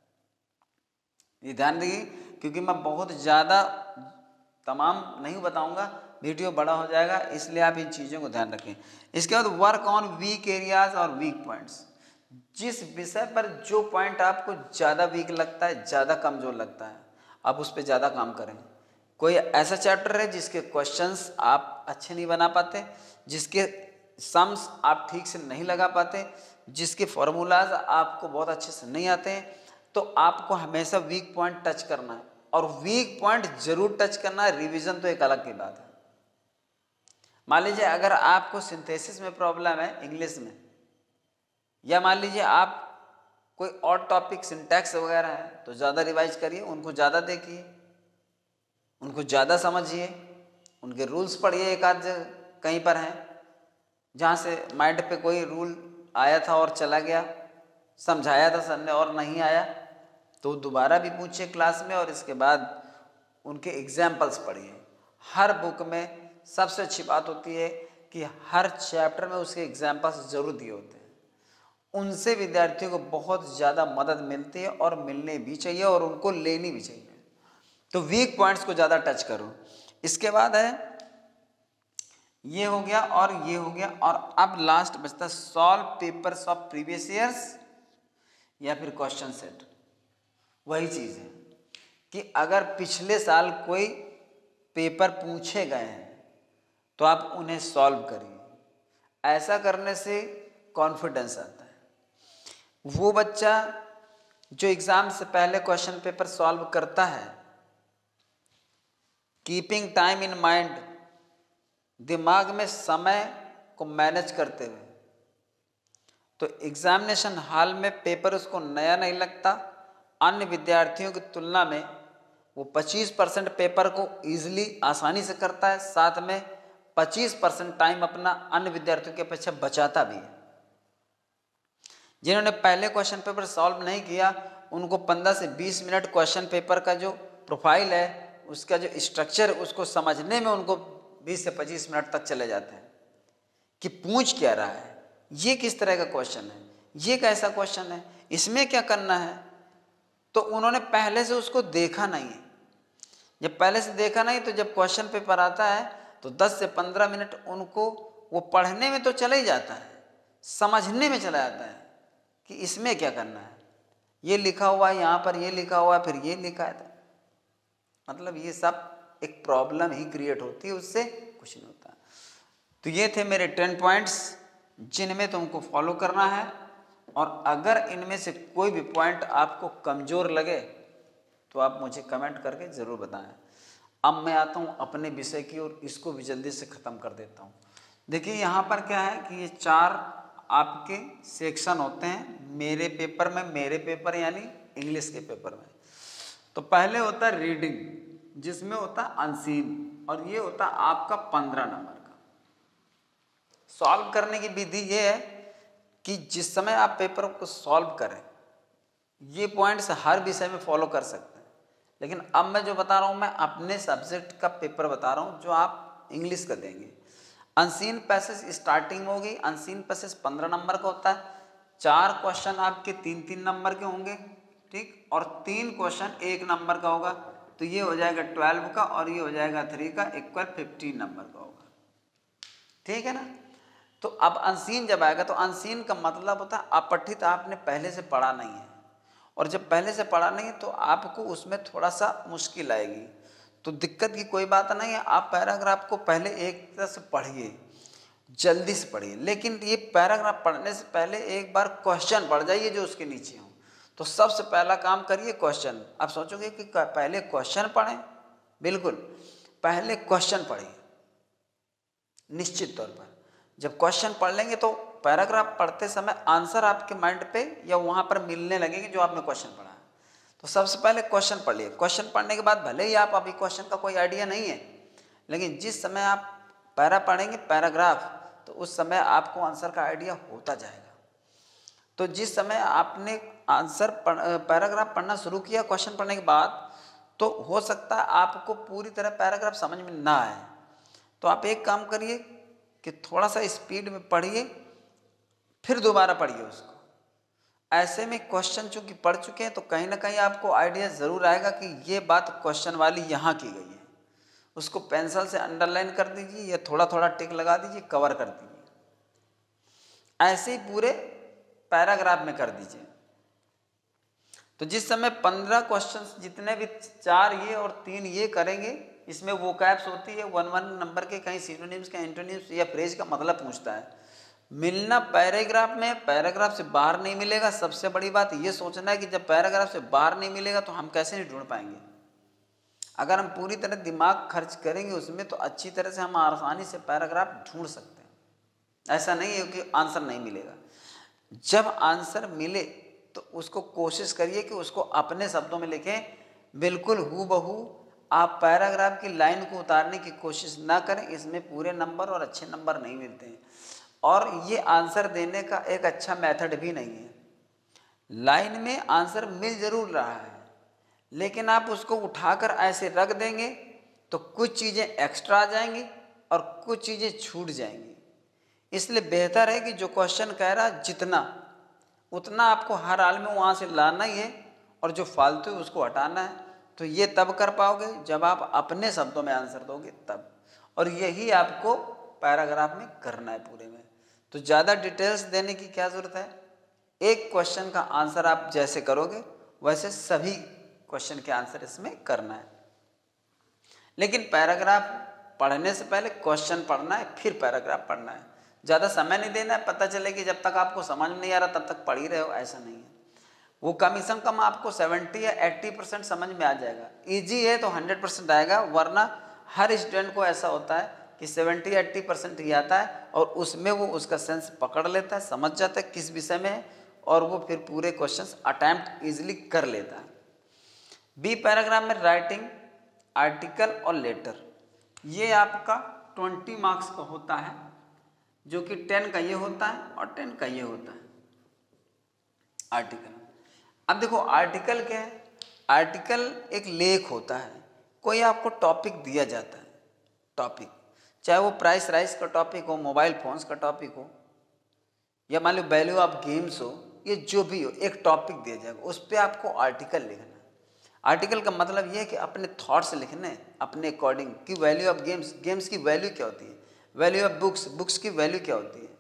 ये ध्यान रखिए, क्योंकि मैं बहुत ज़्यादा तमाम नहीं बताऊंगा, वीडियो बड़ा हो जाएगा, इसलिए आप इन चीज़ों को ध्यान रखें। इसके बाद वर्क ऑन वीक एरियाज और वीक पॉइंट्स। जिस विषय पर जो पॉइंट आपको ज़्यादा वीक लगता है, ज़्यादा कमज़ोर लगता है, आप उस पर ज़्यादा काम करें। कोई ऐसा चैप्टर है जिसके क्वेश्चंस आप अच्छे नहीं बना पाते, जिसके सम्स आप ठीक से नहीं लगा पाते, जिसके फॉर्मूलाज आपको बहुत अच्छे से नहीं आते हैं, तो आपको हमेशा वीक पॉइंट टच करना है। और वीक पॉइंट जरूर टच करना है, रिवीजन तो एक अलग की बात है। मान लीजिए अगर आपको सिंथेसिस में प्रॉब्लम है इंग्लिश में, या मान लीजिए आप कोई और टॉपिक सिंटैक्स वगैरह है, तो ज़्यादा रिवाइज करिए, उनको ज़्यादा देखिए, उनको ज़्यादा समझिए, उनके रूल्स पढ़िए। एक आध कहीं पर हैं जहाँ से माइंड पे कोई रूल आया था और चला गया, समझाया था सर ने और नहीं आया, तो दोबारा भी पूछिए क्लास में, और इसके बाद उनके एग्जाम्पल्स पढ़िए। हर बुक में सबसे अच्छी बात होती है कि हर चैप्टर में उसके एग्जाम्पल्स जरूर दिए होते हैं, उनसे विद्यार्थियों को बहुत ज़्यादा मदद मिलती है और मिलनी भी चाहिए और उनको लेनी भी चाहिए। तो वीक पॉइंट्स को ज़्यादा टच करो। इसके बाद है, ये हो गया और ये हो गया, और अब लास्ट बचता solve papers of previous years या फिर क्वेश्चन सेट। वही चीज़ है कि अगर पिछले साल कोई पेपर पूछे गए हैं तो आप उन्हें सॉल्व करिए। ऐसा करने से कॉन्फिडेंस आता है। वो बच्चा जो एग्जाम से पहले क्वेश्चन पेपर सॉल्व करता है, कीपिंग टाइम इन माइंड, दिमाग में समय को मैनेज करते हुए, तो एग्जामिनेशन हॉल में पेपर उसको नया नहीं लगता। अन्य विद्यार्थियों की तुलना में वो पच्चीस परसेंट पेपर को इजीली आसानी से करता है, साथ में पच्चीस परसेंट टाइम अपना अन्य विद्यार्थियों की अपेक्षा बचाता भी है। जिन्होंने पहले क्वेश्चन पेपर सॉल्व नहीं किया उनको पंद्रह से बीस मिनट क्वेश्चन पेपर का जो प्रोफाइल है, उसका जो स्ट्रक्चर, उसको समझने में उनको बीस से पच्चीस मिनट तक चले जाते हैं कि पूछ क्या रहा है, ये किस तरह का क्वेश्चन है, ये कैसा क्वेश्चन है, इसमें क्या करना है। तो उन्होंने पहले से उसको देखा नहीं है। जब पहले से देखा नहीं तो जब क्वेश्चन पेपर आता है तो दस से पंद्रह मिनट उनको वो पढ़ने में तो चला ही जाता है, समझने में चला जाता है कि इसमें क्या करना है, ये लिखा हुआ है, यहाँ पर ये लिखा हुआ है, फिर ये लिखा है, मतलब ये सब एक प्रॉब्लम ही क्रिएट होती है, उससे कुछ नहीं होता। तो ये थे मेरे टेन पॉइंट्स जिनमें तुमको फॉलो करना है, और अगर इनमें से कोई भी पॉइंट आपको कमज़ोर लगे तो आप मुझे कमेंट करके ज़रूर बताएं। अब मैं आता हूँ अपने विषय की ओर, इसको भी जल्दी से ख़त्म कर देता हूँ। देखिए यहाँ पर क्या है कि ये चार आपके सेक्शन होते हैं मेरे पेपर में, मेरे पेपर यानी इंग्लिश के पेपर में। तो पहले होता है रीडिंग, जिसमें होता है अनसीन, और ये होता है आपका पंद्रह नंबर का। सॉल्व करने की विधि ये है कि जिस समय आप पेपर को सॉल्व करें, ये पॉइंट्स हर विषय में फॉलो कर सकते हैं, लेकिन अब मैं जो बता रहा हूँ मैं अपने सब्जेक्ट का पेपर बता रहा हूँ जो आप इंग्लिश का देंगे। अनसीन पैसेज स्टार्टिंग होगी, अनसीन पैसेज पंद्रह नंबर का होता है, चार क्वेश्चन आपके तीन तीन नंबर के होंगे, ठीक, और तीन क्वेश्चन एक नंबर का होगा, तो ये हो जाएगा ट्वेल्व का और ये हो जाएगा थ्री का, इक्वल फिफ्टीन नंबर का होगा, ठीक है ना। तो अब अनसीन जब आएगा तो अनसीन का मतलब होता है अपठित, आपने पहले से पढ़ा नहीं है, और जब पहले से पढ़ा नहीं है तो आपको उसमें थोड़ा सा मुश्किल आएगी। तो दिक्कत की कोई बात नहीं है, आप पैराग्राफ को पहले एक तरह से पढ़िए, जल्दी से पढ़िए, लेकिन ये पैराग्राफ पढ़ने से पहले एक बार क्वेश्चन पढ़ जाइए जो उसके नीचे हो। तो सबसे पहला काम करिए क्वेश्चन। आप सोचोगे कि पहले क्वेश्चन पढ़ें, बिल्कुल पहले क्वेश्चन पढ़िए। निश्चित तौर पर जब क्वेश्चन पढ़ लेंगे तो पैराग्राफ पढ़ते समय आंसर आपके माइंड पे या वहाँ पर मिलने लगेंगे जो आपने क्वेश्चन पढ़ा है। तो सबसे पहले क्वेश्चन पढ़ लिए। क्वेश्चन पढ़ने के बाद भले ही आप अभी क्वेश्चन का कोई आइडिया नहीं है, लेकिन जिस समय आप पैरा पढ़ेंगे पैराग्राफ, तो उस समय आपको आंसर का आइडिया होता जाएगा। तो जिस समय आपने आंसर पढ़ पैराग्राफ पढ़ना शुरू किया क्वेश्चन पढ़ने के बाद, तो हो सकता है आपको पूरी तरह पैराग्राफ समझ में ना आए, तो आप एक काम करिए कि थोड़ा सा स्पीड में पढ़िए, फिर दोबारा पढ़िए उसको। ऐसे में क्वेश्चन चूंकि पढ़ चुके हैं तो कहीं ना कहीं आपको आइडिया ज़रूर आएगा कि ये बात क्वेश्चन वाली यहाँ की गई है, उसको पेंसिल से अंडरलाइन कर दीजिए या थोड़ा थोड़ा टिक लगा दीजिए, कवर कर दीजिए। ऐसे ही पूरे पैराग्राफ में कर दीजिए। तो जिस समय पंद्रह क्वेश्चंस जितने भी चार ये और तीन ये करेंगे, इसमें वोकैब्स होती है वन वन नंबर के, कहीं सिनोनिम्स का, एंटोनिम्स या फ्रेज का मतलब पूछता है। मिलना पैराग्राफ में, पैराग्राफ से बाहर नहीं मिलेगा। सबसे बड़ी बात ये सोचना है कि जब पैराग्राफ से बाहर नहीं मिलेगा तो हम कैसे नहीं ढूंढ पाएंगे। अगर हम पूरी तरह दिमाग खर्च करेंगे उसमें तो अच्छी तरह से हम आसानी से पैराग्राफ ढूंढ सकते हैं। ऐसा नहीं है कि आंसर नहीं मिलेगा। जब आंसर मिले तो उसको कोशिश करिए कि उसको अपने शब्दों में लिखें, बिल्कुल हूबहू आप पैराग्राफ की लाइन को उतारने की कोशिश ना करें, इसमें पूरे नंबर और अच्छे नंबर नहीं मिलते हैं। और ये आंसर देने का एक अच्छा मेथड भी नहीं है। लाइन में आंसर मिल जरूर रहा है, लेकिन आप उसको उठाकर ऐसे रख देंगे तो कुछ चीज़ें एक्स्ट्रा आ जाएंगी और कुछ चीज़ें छूट जाएंगी। इसलिए बेहतर है कि जो क्वेश्चन कह रहा है जितना उतना आपको हर हाल में वहाँ से लाना ही है, और जो फालतू है उसको हटाना है। तो ये तब कर पाओगे जब आप अपने शब्दों में आंसर दोगे तब, और यही आपको पैराग्राफ में करना है पूरे में। तो ज़्यादा डिटेल्स देने की क्या ज़रूरत है, एक क्वेश्चन का आंसर आप जैसे करोगे वैसे सभी क्वेश्चन के आंसर इसमें करना है। लेकिन पैराग्राफ पढ़ने से पहले क्वेश्चन पढ़ना है, फिर पैराग्राफ पढ़ना है। ज़्यादा समय नहीं देना है, पता चले कि जब तक आपको समझ में नहीं आ रहा तब तक पढ़ ही रहे हो, ऐसा नहीं है। वो कमीशन कम आपको सेवेंटी या एट्टी परसेंट समझ में आ जाएगा। इजी है तो हंड्रेड परसेंट आएगा, वरना हर स्टूडेंट को ऐसा होता है कि सेवेंटी एट्टी परसेंट ही आता है और उसमें वो उसका सेंस पकड़ लेता है, समझ जाता है किस विषय में है और वो फिर पूरे क्वेश्चंस अटेम्प्ट इजीली कर लेता है। बी पैराग्राफ में राइटिंग आर्टिकल और लेटर, ये आपका ट्वेंटी मार्क्स का होता है, जो कि टेन का ये होता है और टेन का ये होता है आर्टिकल। अब देखो आर्टिकल क्या है, आर्टिकल एक लेख होता है, कोई आपको टॉपिक दिया जाता है, टॉपिक चाहे वो प्राइस राइस का टॉपिक हो, मोबाइल फोन्स का टॉपिक हो, या मान लो वैल्यू ऑफ गेम्स हो, ये जो भी हो एक टॉपिक दिया जाएगा, उस पर आपको आर्टिकल लिखना है। आर्टिकल का मतलब ये है कि अपने थॉट्स लिखने हैं अपने अकॉर्डिंग कि वैल्यू ऑफ गेम्स, गेम्स की वैल्यू क्या होती है, वैल्यू ऑफ बुक्स, बुक्स की वैल्यू क्या होती है,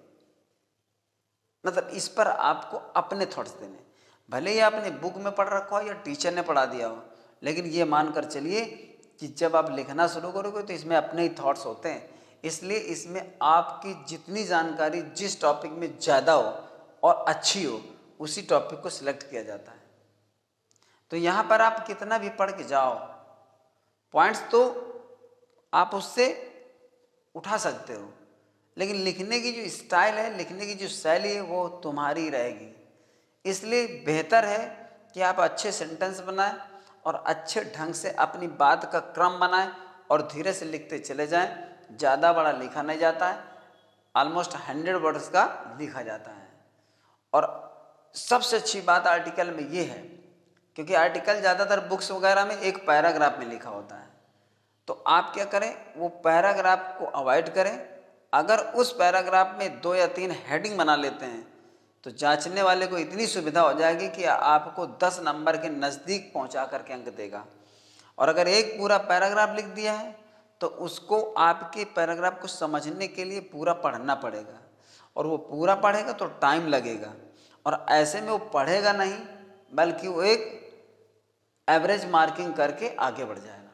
मतलब इस पर आपको अपने थॉट्स देने। भले ही आपने बुक में पढ़ रखा हो या टीचर ने पढ़ा दिया हो, लेकिन ये मानकर चलिए कि जब आप लिखना शुरू करोगे तो इसमें अपने ही थॉट्स होते हैं, इसलिए इसमें आपकी जितनी जानकारी जिस टॉपिक में ज़्यादा हो और अच्छी हो उसी टॉपिक को सिलेक्ट किया जाता है। तो यहाँ पर आप कितना भी पढ़ के जाओ, पॉइंट्स तो आप उससे उठा सकते हो, लेकिन लिखने की जो स्टाइल है, लिखने की जो शैली है वो तुम्हारी रहेगी। इसलिए बेहतर है कि आप अच्छे सेंटेंस बनाएं और अच्छे ढंग से अपनी बात का क्रम बनाएं और धीरे से लिखते चले जाएं। ज़्यादा बड़ा लिखा नहीं जाता है, ऑलमोस्ट हंड्रेड वर्ड्स का लिखा जाता है। और सबसे अच्छी बात आर्टिकल में ये है, क्योंकि आर्टिकल ज़्यादातर बुक्स वगैरह में एक पैराग्राफ में लिखा होता है, तो आप क्या करें, वो पैराग्राफ को अवॉइड करें। अगर उस पैराग्राफ में दो या तीन हेडिंग बना लेते हैं तो जांचने वाले को इतनी सुविधा हो जाएगी कि आपको दस नंबर के नज़दीक पहुंचा करके अंक देगा। और अगर एक पूरा पैराग्राफ लिख दिया है तो उसको आपके पैराग्राफ को समझने के लिए पूरा पढ़ना पड़ेगा, और वो पूरा पढ़ेगा तो टाइम लगेगा, और ऐसे में वो पढ़ेगा नहीं बल्कि वो एक एवरेज मार्किंग करके आगे बढ़ जाएगा।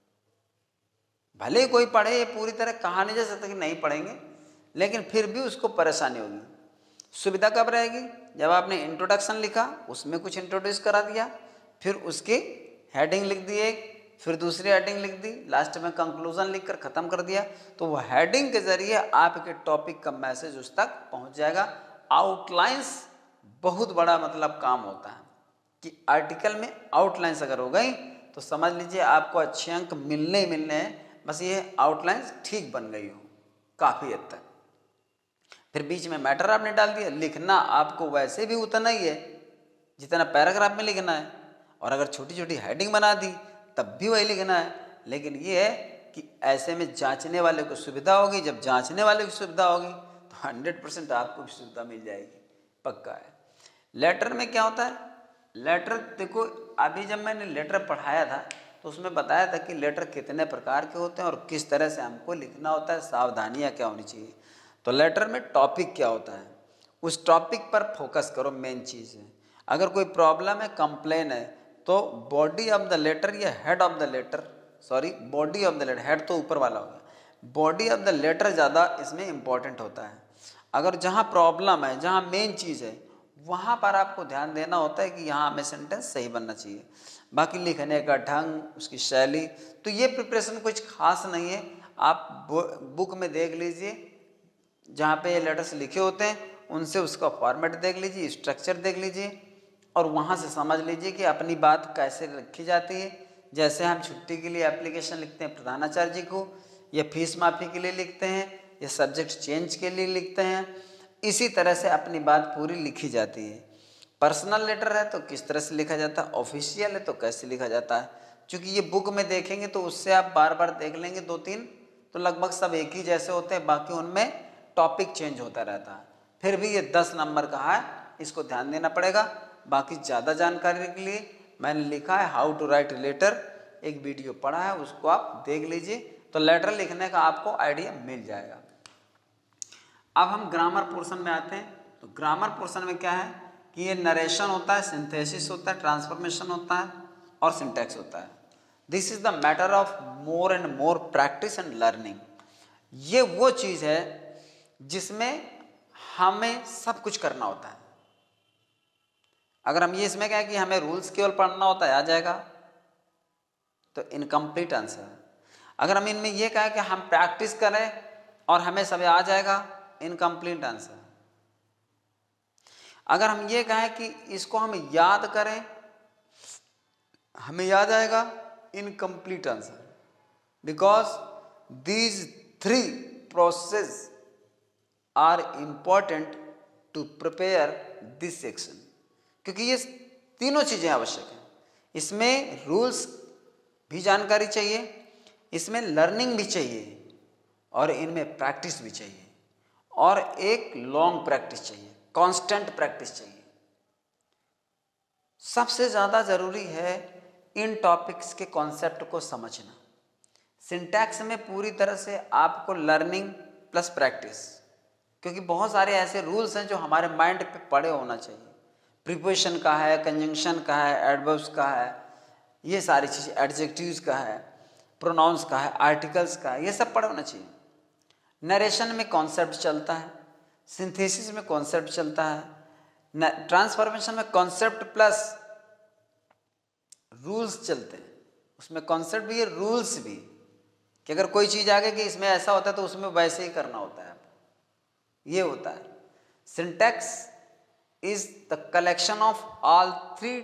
भले ही कोई पढ़े, ये पूरी तरह कहा नहीं जा सकता कि नहीं पढ़ेंगे, लेकिन फिर भी उसको परेशानी होगी। सुविधा कब रहेगी, जब आपने इंट्रोडक्शन लिखा, उसमें कुछ इंट्रोड्यूस करा दिया, फिर उसकी हेडिंग लिख दी एक, फिर दूसरी हेडिंग लिख दी, लास्ट में कंक्लूजन लिखकर ख़त्म कर दिया, तो वह हेडिंग के जरिए आपके टॉपिक का मैसेज उस तक पहुंच जाएगा। आउटलाइंस बहुत बड़ा मतलब काम होता है कि आर्टिकल में आउटलाइंस अगर हो गई तो समझ लीजिए आपको अच्छे अंक मिलने ही मिलने हैं, बस ये आउटलाइंस ठीक बन गई हो काफ़ी हद तक। फिर बीच में मैटर आपने डाल दिया, लिखना आपको वैसे भी उतना ही है जितना पैराग्राफ में लिखना है, और अगर छोटी छोटी हेडिंग बना दी तब भी वही लिखना है, लेकिन ये है कि ऐसे में जांचने वाले को सुविधा होगी। जब जांचने वाले को सुविधा होगी तो हंड्रेड परसेंट आपको भी सुविधा मिल जाएगी, पक्का है। लेटर में क्या होता है, लेटर देखो अभी जब मैंने लेटर पढ़ाया था तो उसमें बताया था कि लेटर कितने प्रकार के होते हैं और किस तरह से हमको लिखना होता है, सावधानियाँ क्या होनी चाहिए। तो लेटर में टॉपिक क्या होता है, उस टॉपिक पर फोकस करो, मेन चीज़ है। अगर कोई प्रॉब्लम है, कंप्लेन है, तो बॉडी ऑफ द लेटर या head of the letter, sorry body of the letter, head तो ऊपर वाला हो गया, बॉडी ऑफ द लेटर ज़्यादा इसमें इम्पॉर्टेंट होता है। अगर जहाँ प्रॉब्लम है, जहाँ मेन चीज़ है, वहाँ पर आपको ध्यान देना होता है कि यहाँ हमें सेंटेंस सही बनना चाहिए। बाकी लिखने का ढंग, उसकी शैली, तो ये प्रिपरेशन कुछ खास नहीं है। आप बुक में देख लीजिए, जहाँ पे ये लेटर्स लिखे होते हैं उनसे उसका फॉर्मेट देख लीजिए, स्ट्रक्चर देख लीजिए, और वहाँ से समझ लीजिए कि अपनी बात कैसे रखी जाती है। जैसे हम छुट्टी के लिए एप्लीकेशन लिखते हैं प्रधानाचार्य जी को, या फीस माफ़ी के लिए लिखते हैं, या सब्जेक्ट चेंज के लिए लिखते हैं, इसी तरह से अपनी बात पूरी लिखी जाती है। पर्सनल लेटर है तो किस तरह से लिखा जाता है, ऑफिशियल है तो कैसे लिखा जाता है। क्योंकि ये बुक में देखेंगे तो उससे आप बार बार देख लेंगे, दो तीन तो लगभग सब एक ही जैसे होते हैं, बाकी उनमें टॉपिक चेंज होता रहता है। फिर भी ये दस नंबर का है, इसको ध्यान देना पड़ेगा। बाकी ज़्यादा जानकारी के लिए मैंने लिखा है हाउ टू राइट लेटर, एक वीडियो पढ़ा है, उसको आप देख लीजिए, तो लेटर लिखने का आपको आइडिया मिल जाएगा। अब हम ग्रामर पोर्शन में आते हैं। तो ग्रामर पोर्शन में क्या है कि ये नरेशन होता है, सिंथेसिस होता है, ट्रांसफॉर्मेशन होता है और सिंटैक्स होता है। This is the matter of more and more practice and learning. ये वो चीज़ है जिसमें हमें सब कुछ करना होता है। अगर हम ये इसमें कहें कि हमें रूल्स केवल पढ़ना होता है आ जाएगा, तो इनकम्प्लीट आंसर। अगर हम इनमें ये कहें कि हम प्रैक्टिस करें और हमें सब आ जाएगा, इनकम्प्लीट आंसर। अगर हम ये कहें कि इसको हम याद करें, हमें याद आएगा, incomplete answer. Because these three process are important to prepare this section, क्योंकि ये तीनों चीजें आवश्यक हैं। इसमें रूल्स भी जानकारी चाहिए, इसमें लर्निंग भी चाहिए, और इनमें प्रैक्टिस भी चाहिए, और एक लॉन्ग प्रैक्टिस चाहिए, कांस्टेंट प्रैक्टिस चाहिए। सबसे ज्यादा जरूरी है इन टॉपिक्स के कॉन्सेप्ट को समझना। सिंटैक्स में पूरी तरह से आपको लर्निंग प्लस प्रैक्टिस, क्योंकि बहुत सारे ऐसे रूल्स हैं जो हमारे माइंड पे पड़े होना चाहिए। प्रीपोजिशन का है, कंजंक्शन का है, एडवर्ब्स का है, ये सारी चीज़ें, एडजेक्टिव्स का है, प्रोनाउंस का है, आर्टिकल्स का है, ये सब पढ़े होना चाहिए। नरेशन में कॉन्सेप्ट चलता है, सिंथेसिस में कॉन्सेप्ट चलता है, ट्रांसफॉर्मेशन में कॉन्सेप्ट प्लस रूल्स चलते हैं। उसमें कॉन्सेप्ट भी है, रूल्स भी, कि अगर कोई चीज़ आ गई कि इसमें ऐसा होता है तो उसमें वैसे ही करना होता है, ये होता है। Syntax is the collection of all three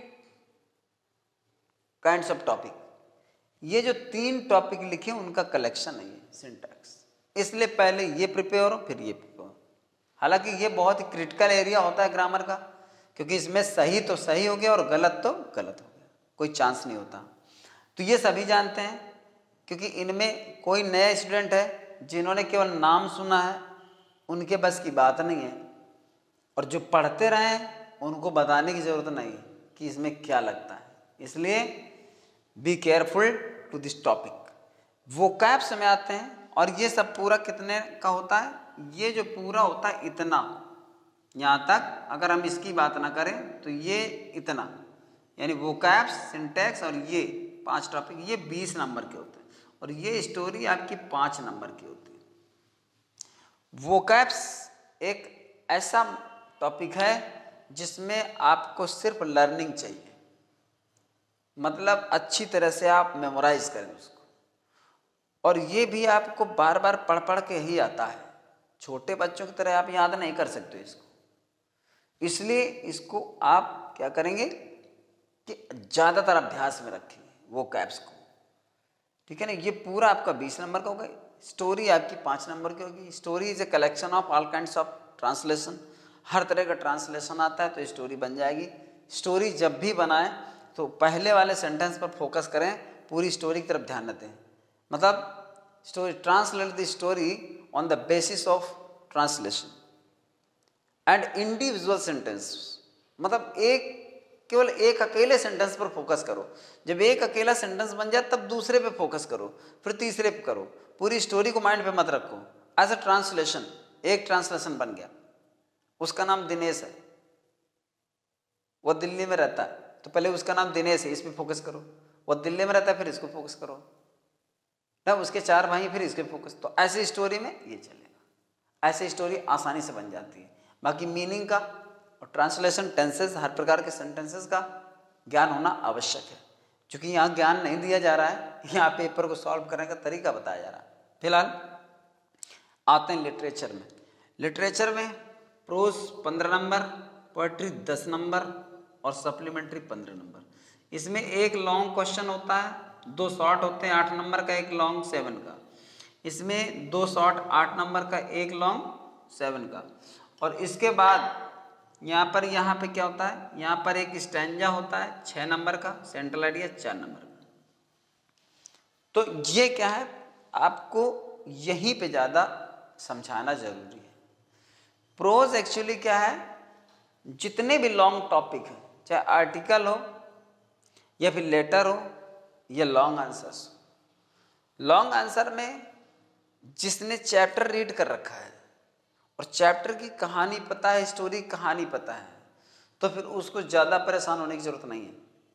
kinds of topic. ये जो तीन टॉपिक लिखे उनका कलेक्शन है ये सिंटैक्स, इसलिए पहले ये प्रिपेयर हो फिर ये प्रिपेयर हो। हालांकि ये बहुत ही क्रिटिकल एरिया होता है ग्रामर का, क्योंकि इसमें सही तो सही हो गया और गलत तो गलत हो गया, कोई चांस नहीं होता। तो ये सभी जानते हैं, क्योंकि इनमें कोई नया स्टूडेंट है जिन्होंने केवल नाम सुना है, उनके बस की बात नहीं है, और जो पढ़ते रहे हैं उनको बताने की जरूरत नहीं कि इसमें क्या लगता है। इसलिए be careful to this topic. Vocabs में आते हैं, और ये सब पूरा कितने का होता है, ये जो पूरा होता है इतना, यहाँ तक अगर हम इसकी बात ना करें तो ये इतना, यानी वोकैब्स, सिंटैक्स और ये पांच टॉपिक, ये बीस नंबर के होते हैं, और ये स्टोरी आपकी पांच नंबर की होती है। वोकैब्स एक ऐसा टॉपिक है जिसमें आपको सिर्फ लर्निंग चाहिए, मतलब अच्छी तरह से आप मेमोराइज करें उसको, और ये भी आपको बार बार पढ़ पढ़ के ही आता है। छोटे बच्चों की तरह आप याद नहीं कर सकते इसको, इसलिए इसको आप क्या करेंगे कि ज़्यादातर अभ्यास में रखेंगे वोकैब्स को, ठीक है ना। ये पूरा आपका बीस नंबर का होगा। स्टोरी आपकी पाँच नंबर की होगी। Story is a collection of all kinds of translation. हर तरह का ट्रांसलेशन आता है तो स्टोरी बन जाएगी। स्टोरी जब भी बनाएं तो पहले वाले सेंटेंस पर फोकस करें, पूरी स्टोरी की तरफ ध्यान न दें। मतलब story, translate the story on the basis of translation and individual sentence, मतलब एक केवल एक अकेले सेंटेंस पर फोकस करो। जब एक अकेला सेंटेंस बन जाए तब दूसरे पे फोकस करो, फिर तीसरे पे करो। पूरी स्टोरी को माइंड पे मत रखो। एज अ ट्रांसलेशन, एक ट्रांसलेशन बन गया, उसका नाम दिनेश है, वो दिल्ली में रहता है, तो पहले उसका नाम दिनेश है, इस पे फोकस करो। वो दिल्ली में रहता है, फिर इसको फोकस करो ना, उसके चार भाई, फिर इसके फोकस। तो ऐसी स्टोरी में ये चलेगा, ऐसी स्टोरी आसानी से बन जाती है। बाकी मीनिंग का और ट्रांसलेशन, टेंसेस, हर प्रकार के सेंटेंसेस का ज्ञान होना आवश्यक है। क्योंकि यहाँ ज्ञान नहीं दिया जा रहा है, यहाँ पेपर को सॉल्व करने का तरीका बताया जा रहा है। फिलहाल आते हैं लिटरेचर में। लिटरेचर में प्रोज पंद्रह नंबर, पोएट्री दस नंबर और सप्लीमेंट्री पंद्रह नंबर। इसमें एक लॉन्ग क्वेश्चन होता है, दो शॉर्ट होते हैं आठ नंबर का, एक लॉन्ग सेवन का। इसमें दो शॉर्ट आठ नंबर का, एक लॉन्ग सेवन का। और इसके बाद यहाँ पर यहाँ पे क्या होता है, यहाँ पर एक स्टैंजा होता है छः नंबर का, सेंट्रल आइडिया चार नंबर का। तो ये क्या है, आपको यहीं पे ज़्यादा समझाना जरूरी है। प्रोज एक्चुअली क्या है, जितने भी लॉन्ग टॉपिक हैं, चाहे आर्टिकल हो या फिर लेटर हो या लॉन्ग आंसर्स हो। लॉन्ग आंसर में जिसने चैप्टर रीड कर रखा है और चैप्टर की कहानी पता है, स्टोरी कहानी पता है, तो फिर उसको ज़्यादा परेशान होने की जरूरत नहीं है।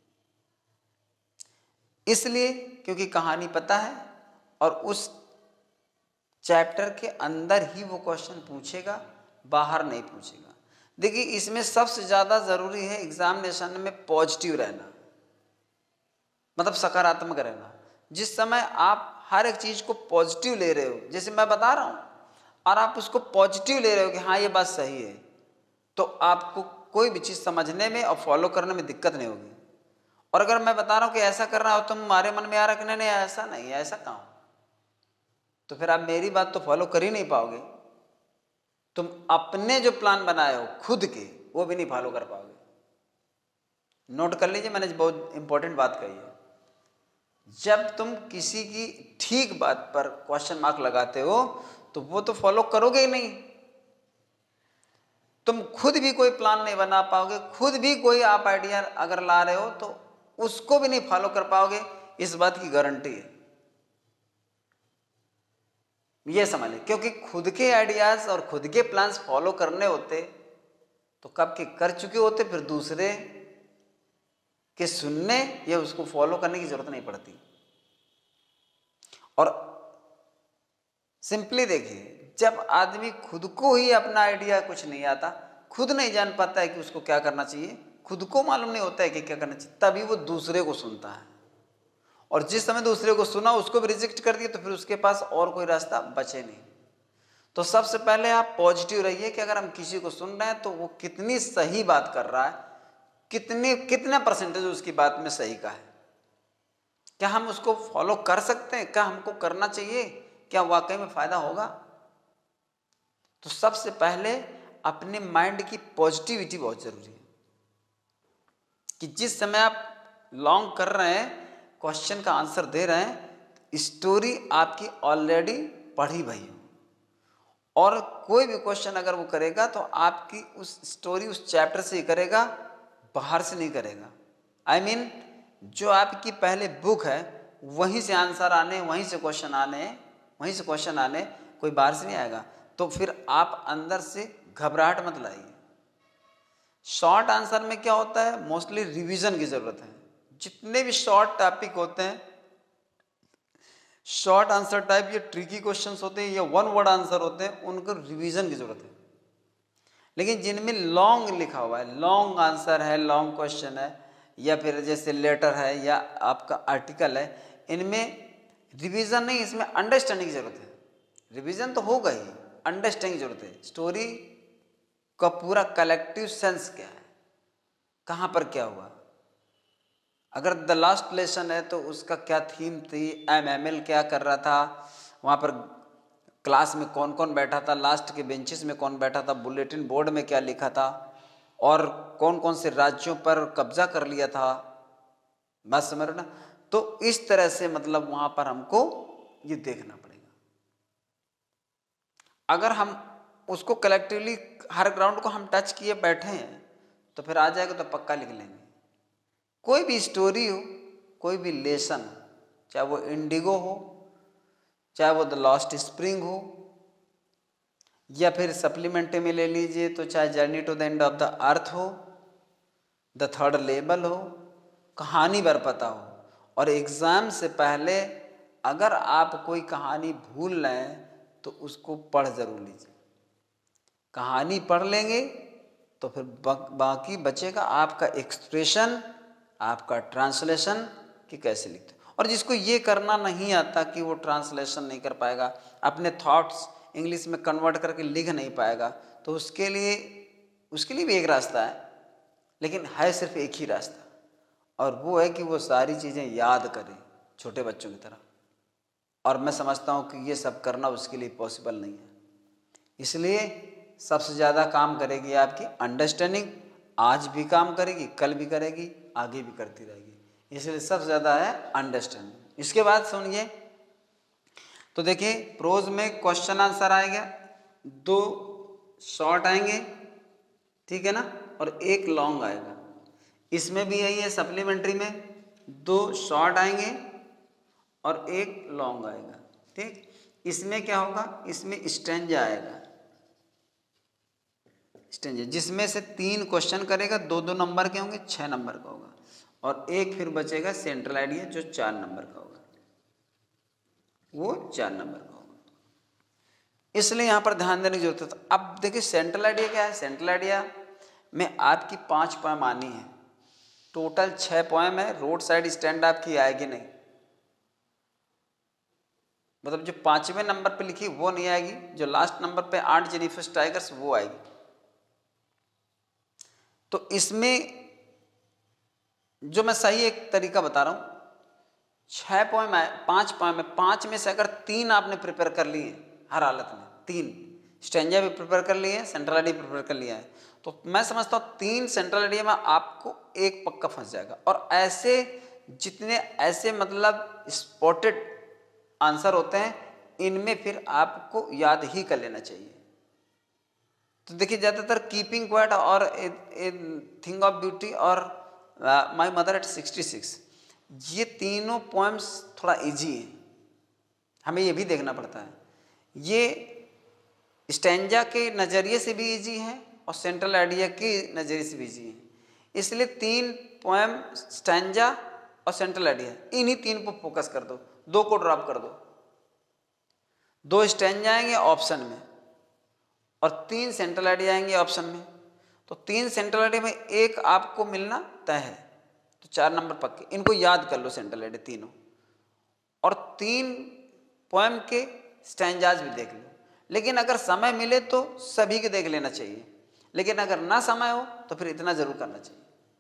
इसलिए क्योंकि कहानी पता है और उस चैप्टर के अंदर ही वो क्वेश्चन पूछेगा, बाहर नहीं पूछेगा। देखिए इसमें सबसे ज़्यादा ज़रूरी है एग्जामिनेशन में पॉजिटिव रहना, मतलब सकारात्मक रहना। जिस समय आप हर एक चीज़ को पॉजिटिव ले रहे हो, जैसे मैं बता रहा हूँ, और आप उसको पॉजिटिव ले रहे हो कि हाँ ये बात सही है, तो आपको कोई भी चीज़ समझने में और फॉलो करने में दिक्कत नहीं होगी। और अगर मैं बता रहा हूँ कि ऐसा करना हो, तुम हमारे मन में आ रहा कि नहीं नहीं ऐसा नहीं है, ऐसा कहाँ, तो फिर आप मेरी बात तो फॉलो कर ही नहीं पाओगे। तुम अपने जो प्लान बनाए हो खुद के, वो भी नहीं फॉलो कर पाओगे। नोट कर लीजिए, मैंने बहुत इंपॉर्टेंट बात कही है। जब तुम किसी की ठीक बात पर क्वेश्चन मार्क लगाते हो तो वो तो फॉलो करोगे ही नहीं। तुम खुद भी कोई प्लान नहीं बना पाओगे, खुद भी कोई आप आइडिया अगर ला रहे हो तो उसको भी नहीं फॉलो कर पाओगे, इस बात की गारंटी है, ये समझ लें। क्योंकि खुद के आइडियाज और खुद के प्लान्स फॉलो करने होते तो कब के कर चुके होते, फिर दूसरे के सुनने या उसको फॉलो करने की जरूरत नहीं पड़ती। और सिंपली देखिए, जब आदमी खुद को ही अपना आइडिया कुछ नहीं आता, खुद नहीं जान पाता है कि उसको क्या करना चाहिए, खुद को मालूम नहीं होता है कि क्या करना चाहिए, तभी वो दूसरे को सुनता है। और जिस समय दूसरे को सुना उसको भी रिजेक्ट कर दिया तो फिर उसके पास और कोई रास्ता बचे नहीं। तो सबसे पहले आप पॉजिटिव रहिए कि अगर हम किसी को सुन रहे हैं तो वो कितनी सही बात कर रहा है, कितनी कितना परसेंटेज उसकी बात में सही का है, क्या हम उसको फॉलो कर सकते हैं, क्या हमको करना चाहिए, क्या वाकई में फायदा होगा। तो सबसे पहले अपने माइंड की पॉजिटिविटी बहुत जरूरी है कि जिस समय आप लॉन्ग कर रहे हैं, क्वेश्चन का आंसर दे रहे हैं, स्टोरी आपकी ऑलरेडी पढ़ी भई हो, और कोई भी क्वेश्चन अगर वो करेगा तो आपकी उस स्टोरी उस चैप्टर से ही करेगा, बाहर से नहीं करेगा। आई I मीन mean, जो आपकी पहले बुक है वहीं से आंसर आने, वहीं से क्वेश्चन आने, वहीं से क्वेश्चन आने, कोई बाहर से नहीं आएगा। तो फिर आप अंदर से घबराहट मत लाइए। शॉर्ट आंसर में क्या होता है, मोस्टली रिवीजन की जरूरत है। जितने भी शॉर्ट टॉपिक होते हैं, शॉर्ट आंसर टाइप या ट्रिकी क्वेश्चंस होते हैं या वन वर्ड आंसर होते हैं, उनको रिवीजन की जरूरत है। लेकिन जिनमें लॉन्ग लिखा हुआ है, लॉन्ग आंसर है, लॉन्ग क्वेश्चन है, या फिर जैसे लेटर है या आपका आर्टिकल है, इनमें रिवीजन नहीं, इसमें अंडरस्टैंडिंग की जरूरत है। रिवीजन तो होगा ही, अंडरस्टैंडिंग की जरूरत है। स्टोरी का पूरा कलेक्टिव सेंस क्या है, कहाँ पर क्या हुआ, अगर द लास्ट लेसन है तो उसका क्या थीम थी, एम एम एल क्या कर रहा था, वहाँ पर क्लास में कौन कौन बैठा था, लास्ट के बेंचेस में कौन बैठा था, बुलेटिन बोर्ड में क्या लिखा था, और कौन कौन से राज्यों पर कब्जा कर लिया था, बात समझ रहे ना। तो इस तरह से मतलब वहाँ पर हमको ये देखना पड़ेगा। अगर हम उसको कलेक्टिवली हर ग्राउंड को हम टच किए बैठे हैं तो फिर आ जाएगा, तो पक्का लिख लेंगे। कोई भी स्टोरी हो, कोई भी लेसन, चाहे वो इंडिगो हो, चाहे वो द लॉस्ट स्प्रिंग हो, या फिर सप्लीमेंट्री में ले लीजिए तो चाहे journey to the end of the earth हो, द थर्ड लेवल हो, कहानी भर पता हो। और एग्ज़ाम से पहले अगर आप कोई कहानी भूल रहे हैं तो उसको पढ़ जरूर लीजिए। कहानी पढ़ लेंगे तो फिर बाकी बचेगा आपका एक्सप्रेशन, आपका ट्रांसलेशन कि कैसे लिखते। और जिसको ये करना नहीं आता कि वो ट्रांसलेशन नहीं कर पाएगा, अपने थॉट्स इंग्लिश में कन्वर्ट करके लिख नहीं पाएगा, तो उसके लिए उसके लिए भी एक रास्ता है, लेकिन है सिर्फ एक ही रास्ता, और वो है कि वो सारी चीज़ें याद करे छोटे बच्चों की तरह। और मैं समझता हूँ कि ये सब करना उसके लिए पॉसिबल नहीं है। इसलिए सबसे ज़्यादा काम करेगी आपकी अंडरस्टैंडिंग, आज भी काम करेगी, कल भी करेगी, आगे भी करती रहेगी। इसलिए सबसे ज़्यादा है अंडरस्टैंडिंग। इसके बाद सुनिए, तो देखिए प्रोज में क्वेश्चन आंसर आएगा, दो शॉर्ट आएंगे, ठीक है ना, और एक लॉन्ग आएगा। इसमें भी यही है, सप्लीमेंट्री में दो शॉर्ट आएंगे और एक लॉन्ग आएगा, ठीक। इसमें क्या होगा, इसमें स्टेंजा आएगा, स्टेंजा जिसमें से तीन क्वेश्चन करेगा, दो दो नंबर के होंगे, छः नंबर का होगा, और एक फिर बचेगा सेंट्रल आइडिया जो चार नंबर का होगा, वो चार नंबर का होगा। इसलिए यहाँ पर ध्यान देने की जरूरत है। अब देखिए सेंट्रल आइडिया क्या है, सेंट्रल आइडिया में आपकी पांच पोएम आनी है। टोटल छह पोएम है, रोड साइड स्टैंड आपकी आएगी नहीं, मतलब जो पांचवें नंबर पे लिखी वो नहीं आएगी, जो लास्ट नंबर पे आठ जेनिफर्स टाइगर्स वो आएगी। तो इसमें जो मैं सही एक तरीका बता रहा हूं, छह पोएम है, पांच पोएम है, पांच में से अगर तीन आपने प्रिपेयर कर लिए हर हालत में, तीन स्टैंजा भी प्रिपेयर कर लिए, सेंट्रल आइडिया प्रिपेयर कर लिया है, तो मैं समझता हूं तीन सेंट्रल आइडिया में आपको एक पक्का फंस जाएगा। और ऐसे जितने ऐसे मतलब स्पॉटेड आंसर होते हैं, इनमें फिर आपको याद ही कर लेना चाहिए। तो देखिए ज़्यादातर कीपिंग क्वाइट और थिंग ऑफ ब्यूटी और my mother at sixty six, ये तीनों पोएम्स थोड़ा इजी है, हमें ये भी देखना पड़ता है। ये स्टैंजा के नज़रिए से भी इजी है और सेंट्रल आइडिया के नज़रिए से भी इजी है, इसलिए तीन पोएम स्टैंजा और सेंट्रल आइडिया, इन्हीं तीन पर फोकस कर दो, दो को ड्रॉप कर दो। दो स्टैंजा आएंगे ऑप्शन में और तीन सेंट्रल आइडिया आएंगे ऑप्शन में, तो तीन सेंट्रल आइडिया में एक आपको मिलना तय है, तो चार नंबर पक्के, इनको याद कर लो सेंट्रल आइडिया तीनों, और तीन पोएम के स्टैंजाज भी देख लो। लेकिन अगर समय मिले तो सभी के देख लेना चाहिए, लेकिन अगर ना समय हो तो फिर इतना जरूर करना चाहिए।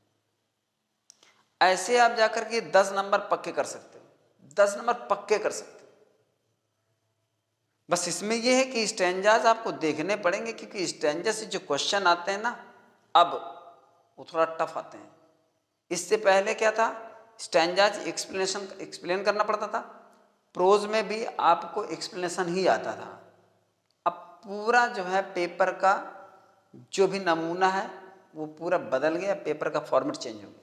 ऐसे आप जाकर के दस नंबर पक्के कर सकते हो, दस नंबर पक्के कर सकते हो। बस इसमें यह है कि स्टैंजाज आपको देखने पड़ेंगे, क्योंकि स्टैंजा से जो क्वेश्चन आते हैं ना अब, वो थोड़ा टफ आते हैं। इससे पहले क्या था, स्टैंजाज एक्सप्लेनेशन एक्सप्लेन करना पड़ता था, प्रोज में भी आपको एक्सप्लेनेशन ही आता था। अब पूरा जो है पेपर का जो भी नमूना है वो पूरा बदल गया, पेपर का फॉर्मेट चेंज हो गया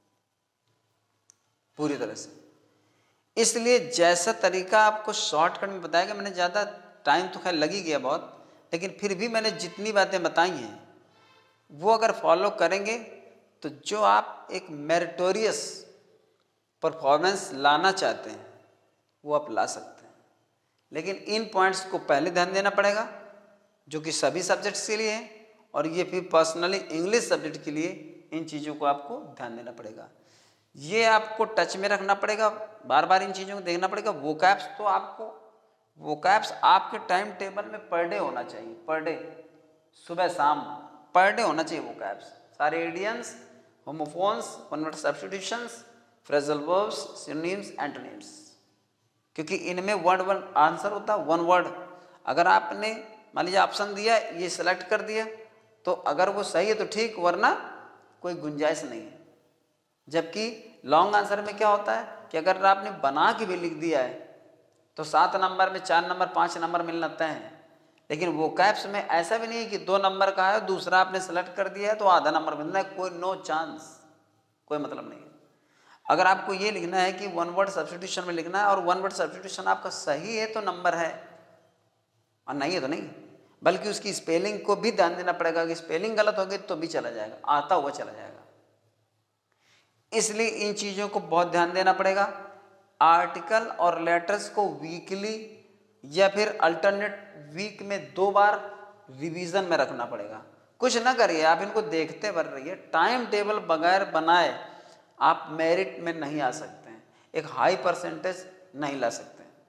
पूरी तरह से। इसलिए जैसा तरीका आपको शॉर्टकट में बताया गया, मैंने ज़्यादा टाइम तो खैर लग ही गया बहुत, लेकिन फिर भी मैंने जितनी बातें बताई हैं वो अगर फॉलो करेंगे तो जो आप एक मेरिटोरियस परफॉर्मेंस लाना चाहते हैं वो आप ला सकते हैं। लेकिन इन पॉइंट्स को पहले ध्यान देना पड़ेगा, जो कि सभी सब्जेक्ट्स के लिए है, और ये फिर पर्सनली इंग्लिश सब्जेक्ट के लिए इन चीज़ों को आपको ध्यान देना पड़ेगा। ये आपको टच में रखना पड़ेगा, बार बार इन चीज़ों को देखना पड़ेगा। वोकैब्स तो आपको वोकैब्स आपके टाइम टेबल में पर डे होना चाहिए, पर डे, सुबह शाम पर डे होना चाहिए वोकैब्स। सारे idioms, homophones, one word substitutions, phrasal verbs, synonyms, antonyms, क्योंकि इनमें वर्ड वन आंसर होता है, वन वर्ड। अगर आपने मान लीजिए ऑप्शन दिया, ये सेलेक्ट कर दिया, तो अगर वो सही है तो ठीक, वरना कोई गुंजाइश नहीं है। जबकि लॉन्ग आंसर में क्या होता है कि अगर आपने बना के भी लिख दिया है तो सात नंबर में चार नंबर पाँच नंबर मिलना तय है। लेकिन वोकैब्स में ऐसा भी नहीं है कि दो नंबर का है, दूसरा आपने सेलेक्ट कर दिया है तो आधा नंबर मिलना है, कोई नो चांस, कोई मतलब नहीं है। अगर आपको ये लिखना है कि वन वर्ड सब्स्टिट्यूशन में लिखना है और वन वर्ड सब्स्टिट्यूशन आपका सही है तो नंबर है, और नहीं है तो नहीं, बल्कि उसकी स्पेलिंग को भी ध्यान देना पड़ेगा कि स्पेलिंग गलत हो गई तो भी चला जाएगा, आता हुआ चला जाएगा। इसलिए इन चीज़ों को बहुत ध्यान देना पड़ेगा। आर्टिकल और लेटर्स को वीकली या फिर अल्टरनेट वीक में दो बार रिवीजन में रखना पड़ेगा। कुछ ना करिए, आप इनको देखते बढ़ रहिए। टाइम टेबल बगैर बनाए आप मेरिट में नहीं आ सकते हैं, एक हाई परसेंटेज नहीं ला सकते हैं,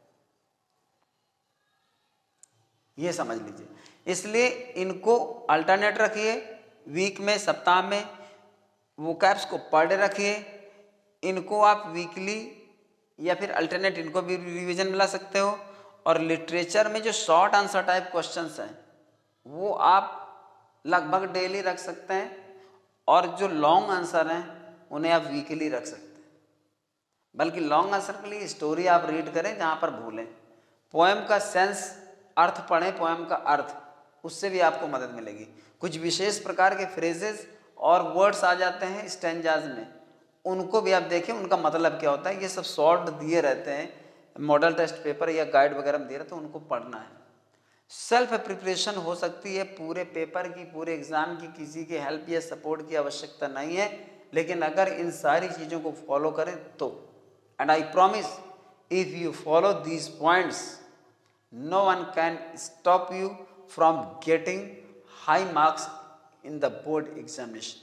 ये समझ लीजिए। इसलिए इनको अल्टरनेट रखिए, वीक में, सप्ताह में, वोकैब्स को पर डे रखिए। इनको आप वीकली या फिर अल्टरनेट इनको भी रिवीजन में ला सकते हो। और लिटरेचर में जो शॉर्ट आंसर टाइप क्वेश्चंस हैं वो आप लगभग डेली रख सकते हैं, और जो लॉन्ग आंसर हैं उन्हें आप वीकली रख सकते हैं। बल्कि लॉन्ग आंसर के लिए स्टोरी आप रीड करें जहाँ पर भूलें, पोएम का सेंस, अर्थ पढ़ें, पोएम का अर्थ, उससे भी आपको मदद मिलेगी। कुछ विशेष प्रकार के फ्रेजेस और वर्ड्स आ जाते हैं स्टैंजाज में, उनको भी आप देखें, उनका मतलब क्या होता है। ये सब शॉर्ट दिए रहते हैं, मॉडल टेस्ट पेपर या गाइड वगैरह में दिए रहते हैं, उनको पढ़ना है। सेल्फ प्रिपरेशन हो सकती है पूरे पेपर की, पूरे एग्जाम की, किसी के हेल्प या सपोर्ट की आवश्यकता नहीं है। लेकिन अगर इन सारी चीज़ों को फॉलो करें तो, and I promise if you follow these points no one can stop you from getting high marks in the board examination.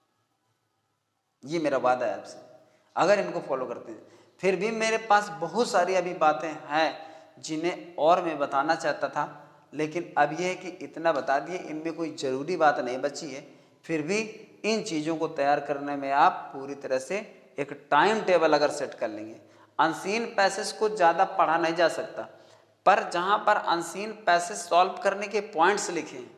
ये मेरा वादा है आपसे, अगर इनको फॉलो करते हैं। फिर भी मेरे पास बहुत सारी अभी बातें हैं जिन्हें और मैं बताना चाहता था, लेकिन अब यह है कि इतना बता दिए, इनमें कोई ज़रूरी बात नहीं बची है। फिर भी इन चीज़ों को तैयार करने में आप पूरी तरह से एक टाइम टेबल अगर सेट कर लेंगे, अनसीन पैसेज को ज़्यादा पढ़ा नहीं जा सकता, पर जहाँ पर अनसीन पैसेज सॉल्व करने के पॉइंट्स लिखे हैं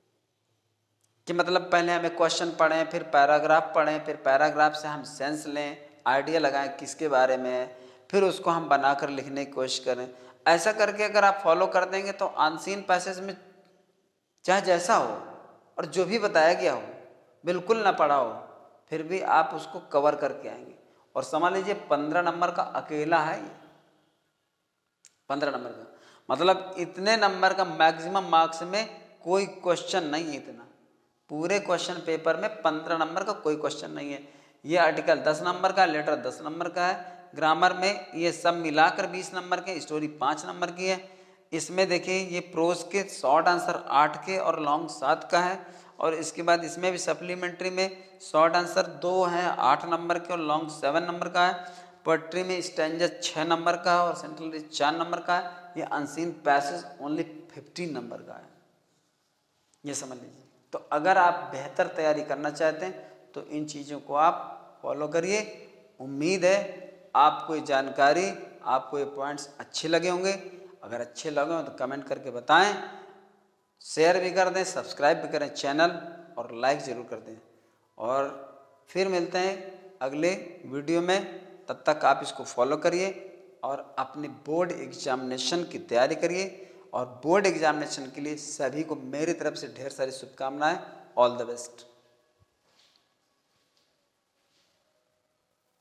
कि मतलब पहले हमें क्वेश्चन पढ़ें, फिर पैराग्राफ पढ़ें, फिर पैराग्राफ से हम सेंस लें, आइडिया लगाएं किसके बारे में है, फिर उसको हम बनाकर लिखने की कोशिश करें। ऐसा करके अगर आप फॉलो कर देंगे तो अनसीन पैसेज में चाहे जैसा हो और जो भी बताया गया हो, बिल्कुल ना पढ़ा हो, फिर भी आप उसको कवर करके आएंगे। और समझ लीजिए पंद्रह नंबर का अकेला है ये, पंद्रह नंबर का मतलब इतने नंबर का मैक्सिमम मार्क्स में कोई क्वेश्चन नहीं है। इतना पूरे क्वेश्चन पेपर में पंद्रह नंबर का कोई क्वेश्चन नहीं है। ये आर्टिकल दस नंबर का, लेटर दस नंबर का है, ग्रामर में ये सब मिलाकर बीस नंबर के, स्टोरी पाँच नंबर की है। इसमें देखिए ये प्रोज के शॉर्ट आंसर आठ के और लॉन्ग सात का है, और इसके बाद इसमें भी सप्लीमेंट्री में शॉर्ट आंसर दो हैं आठ नंबर के और लॉन्ग सेवन नंबर का है। पोएट्री में स्टैंजा छः नंबर का है और सेंट्रल चार नंबर का है। ये unseen passage only fifteen number का है, ये समझ लीजिए। तो अगर आप बेहतर तैयारी करना चाहते हैं तो इन चीज़ों को आप फॉलो करिए। उम्मीद है आपको ये जानकारी, आपको ये पॉइंट्स अच्छे लगे होंगे। अगर अच्छे लगे हो तो कमेंट करके बताएं, शेयर भी कर दें, सब्सक्राइब भी करें चैनल, और लाइक ज़रूर कर दें। और फिर मिलते हैं अगले वीडियो में, तब तक आप इसको फॉलो करिए और अपने बोर्ड एग्जामिनेशन की तैयारी करिए। और बोर्ड एग्जामिनेशन के लिए सभी को मेरी तरफ से ढेर सारी शुभकामनाएं। All the best.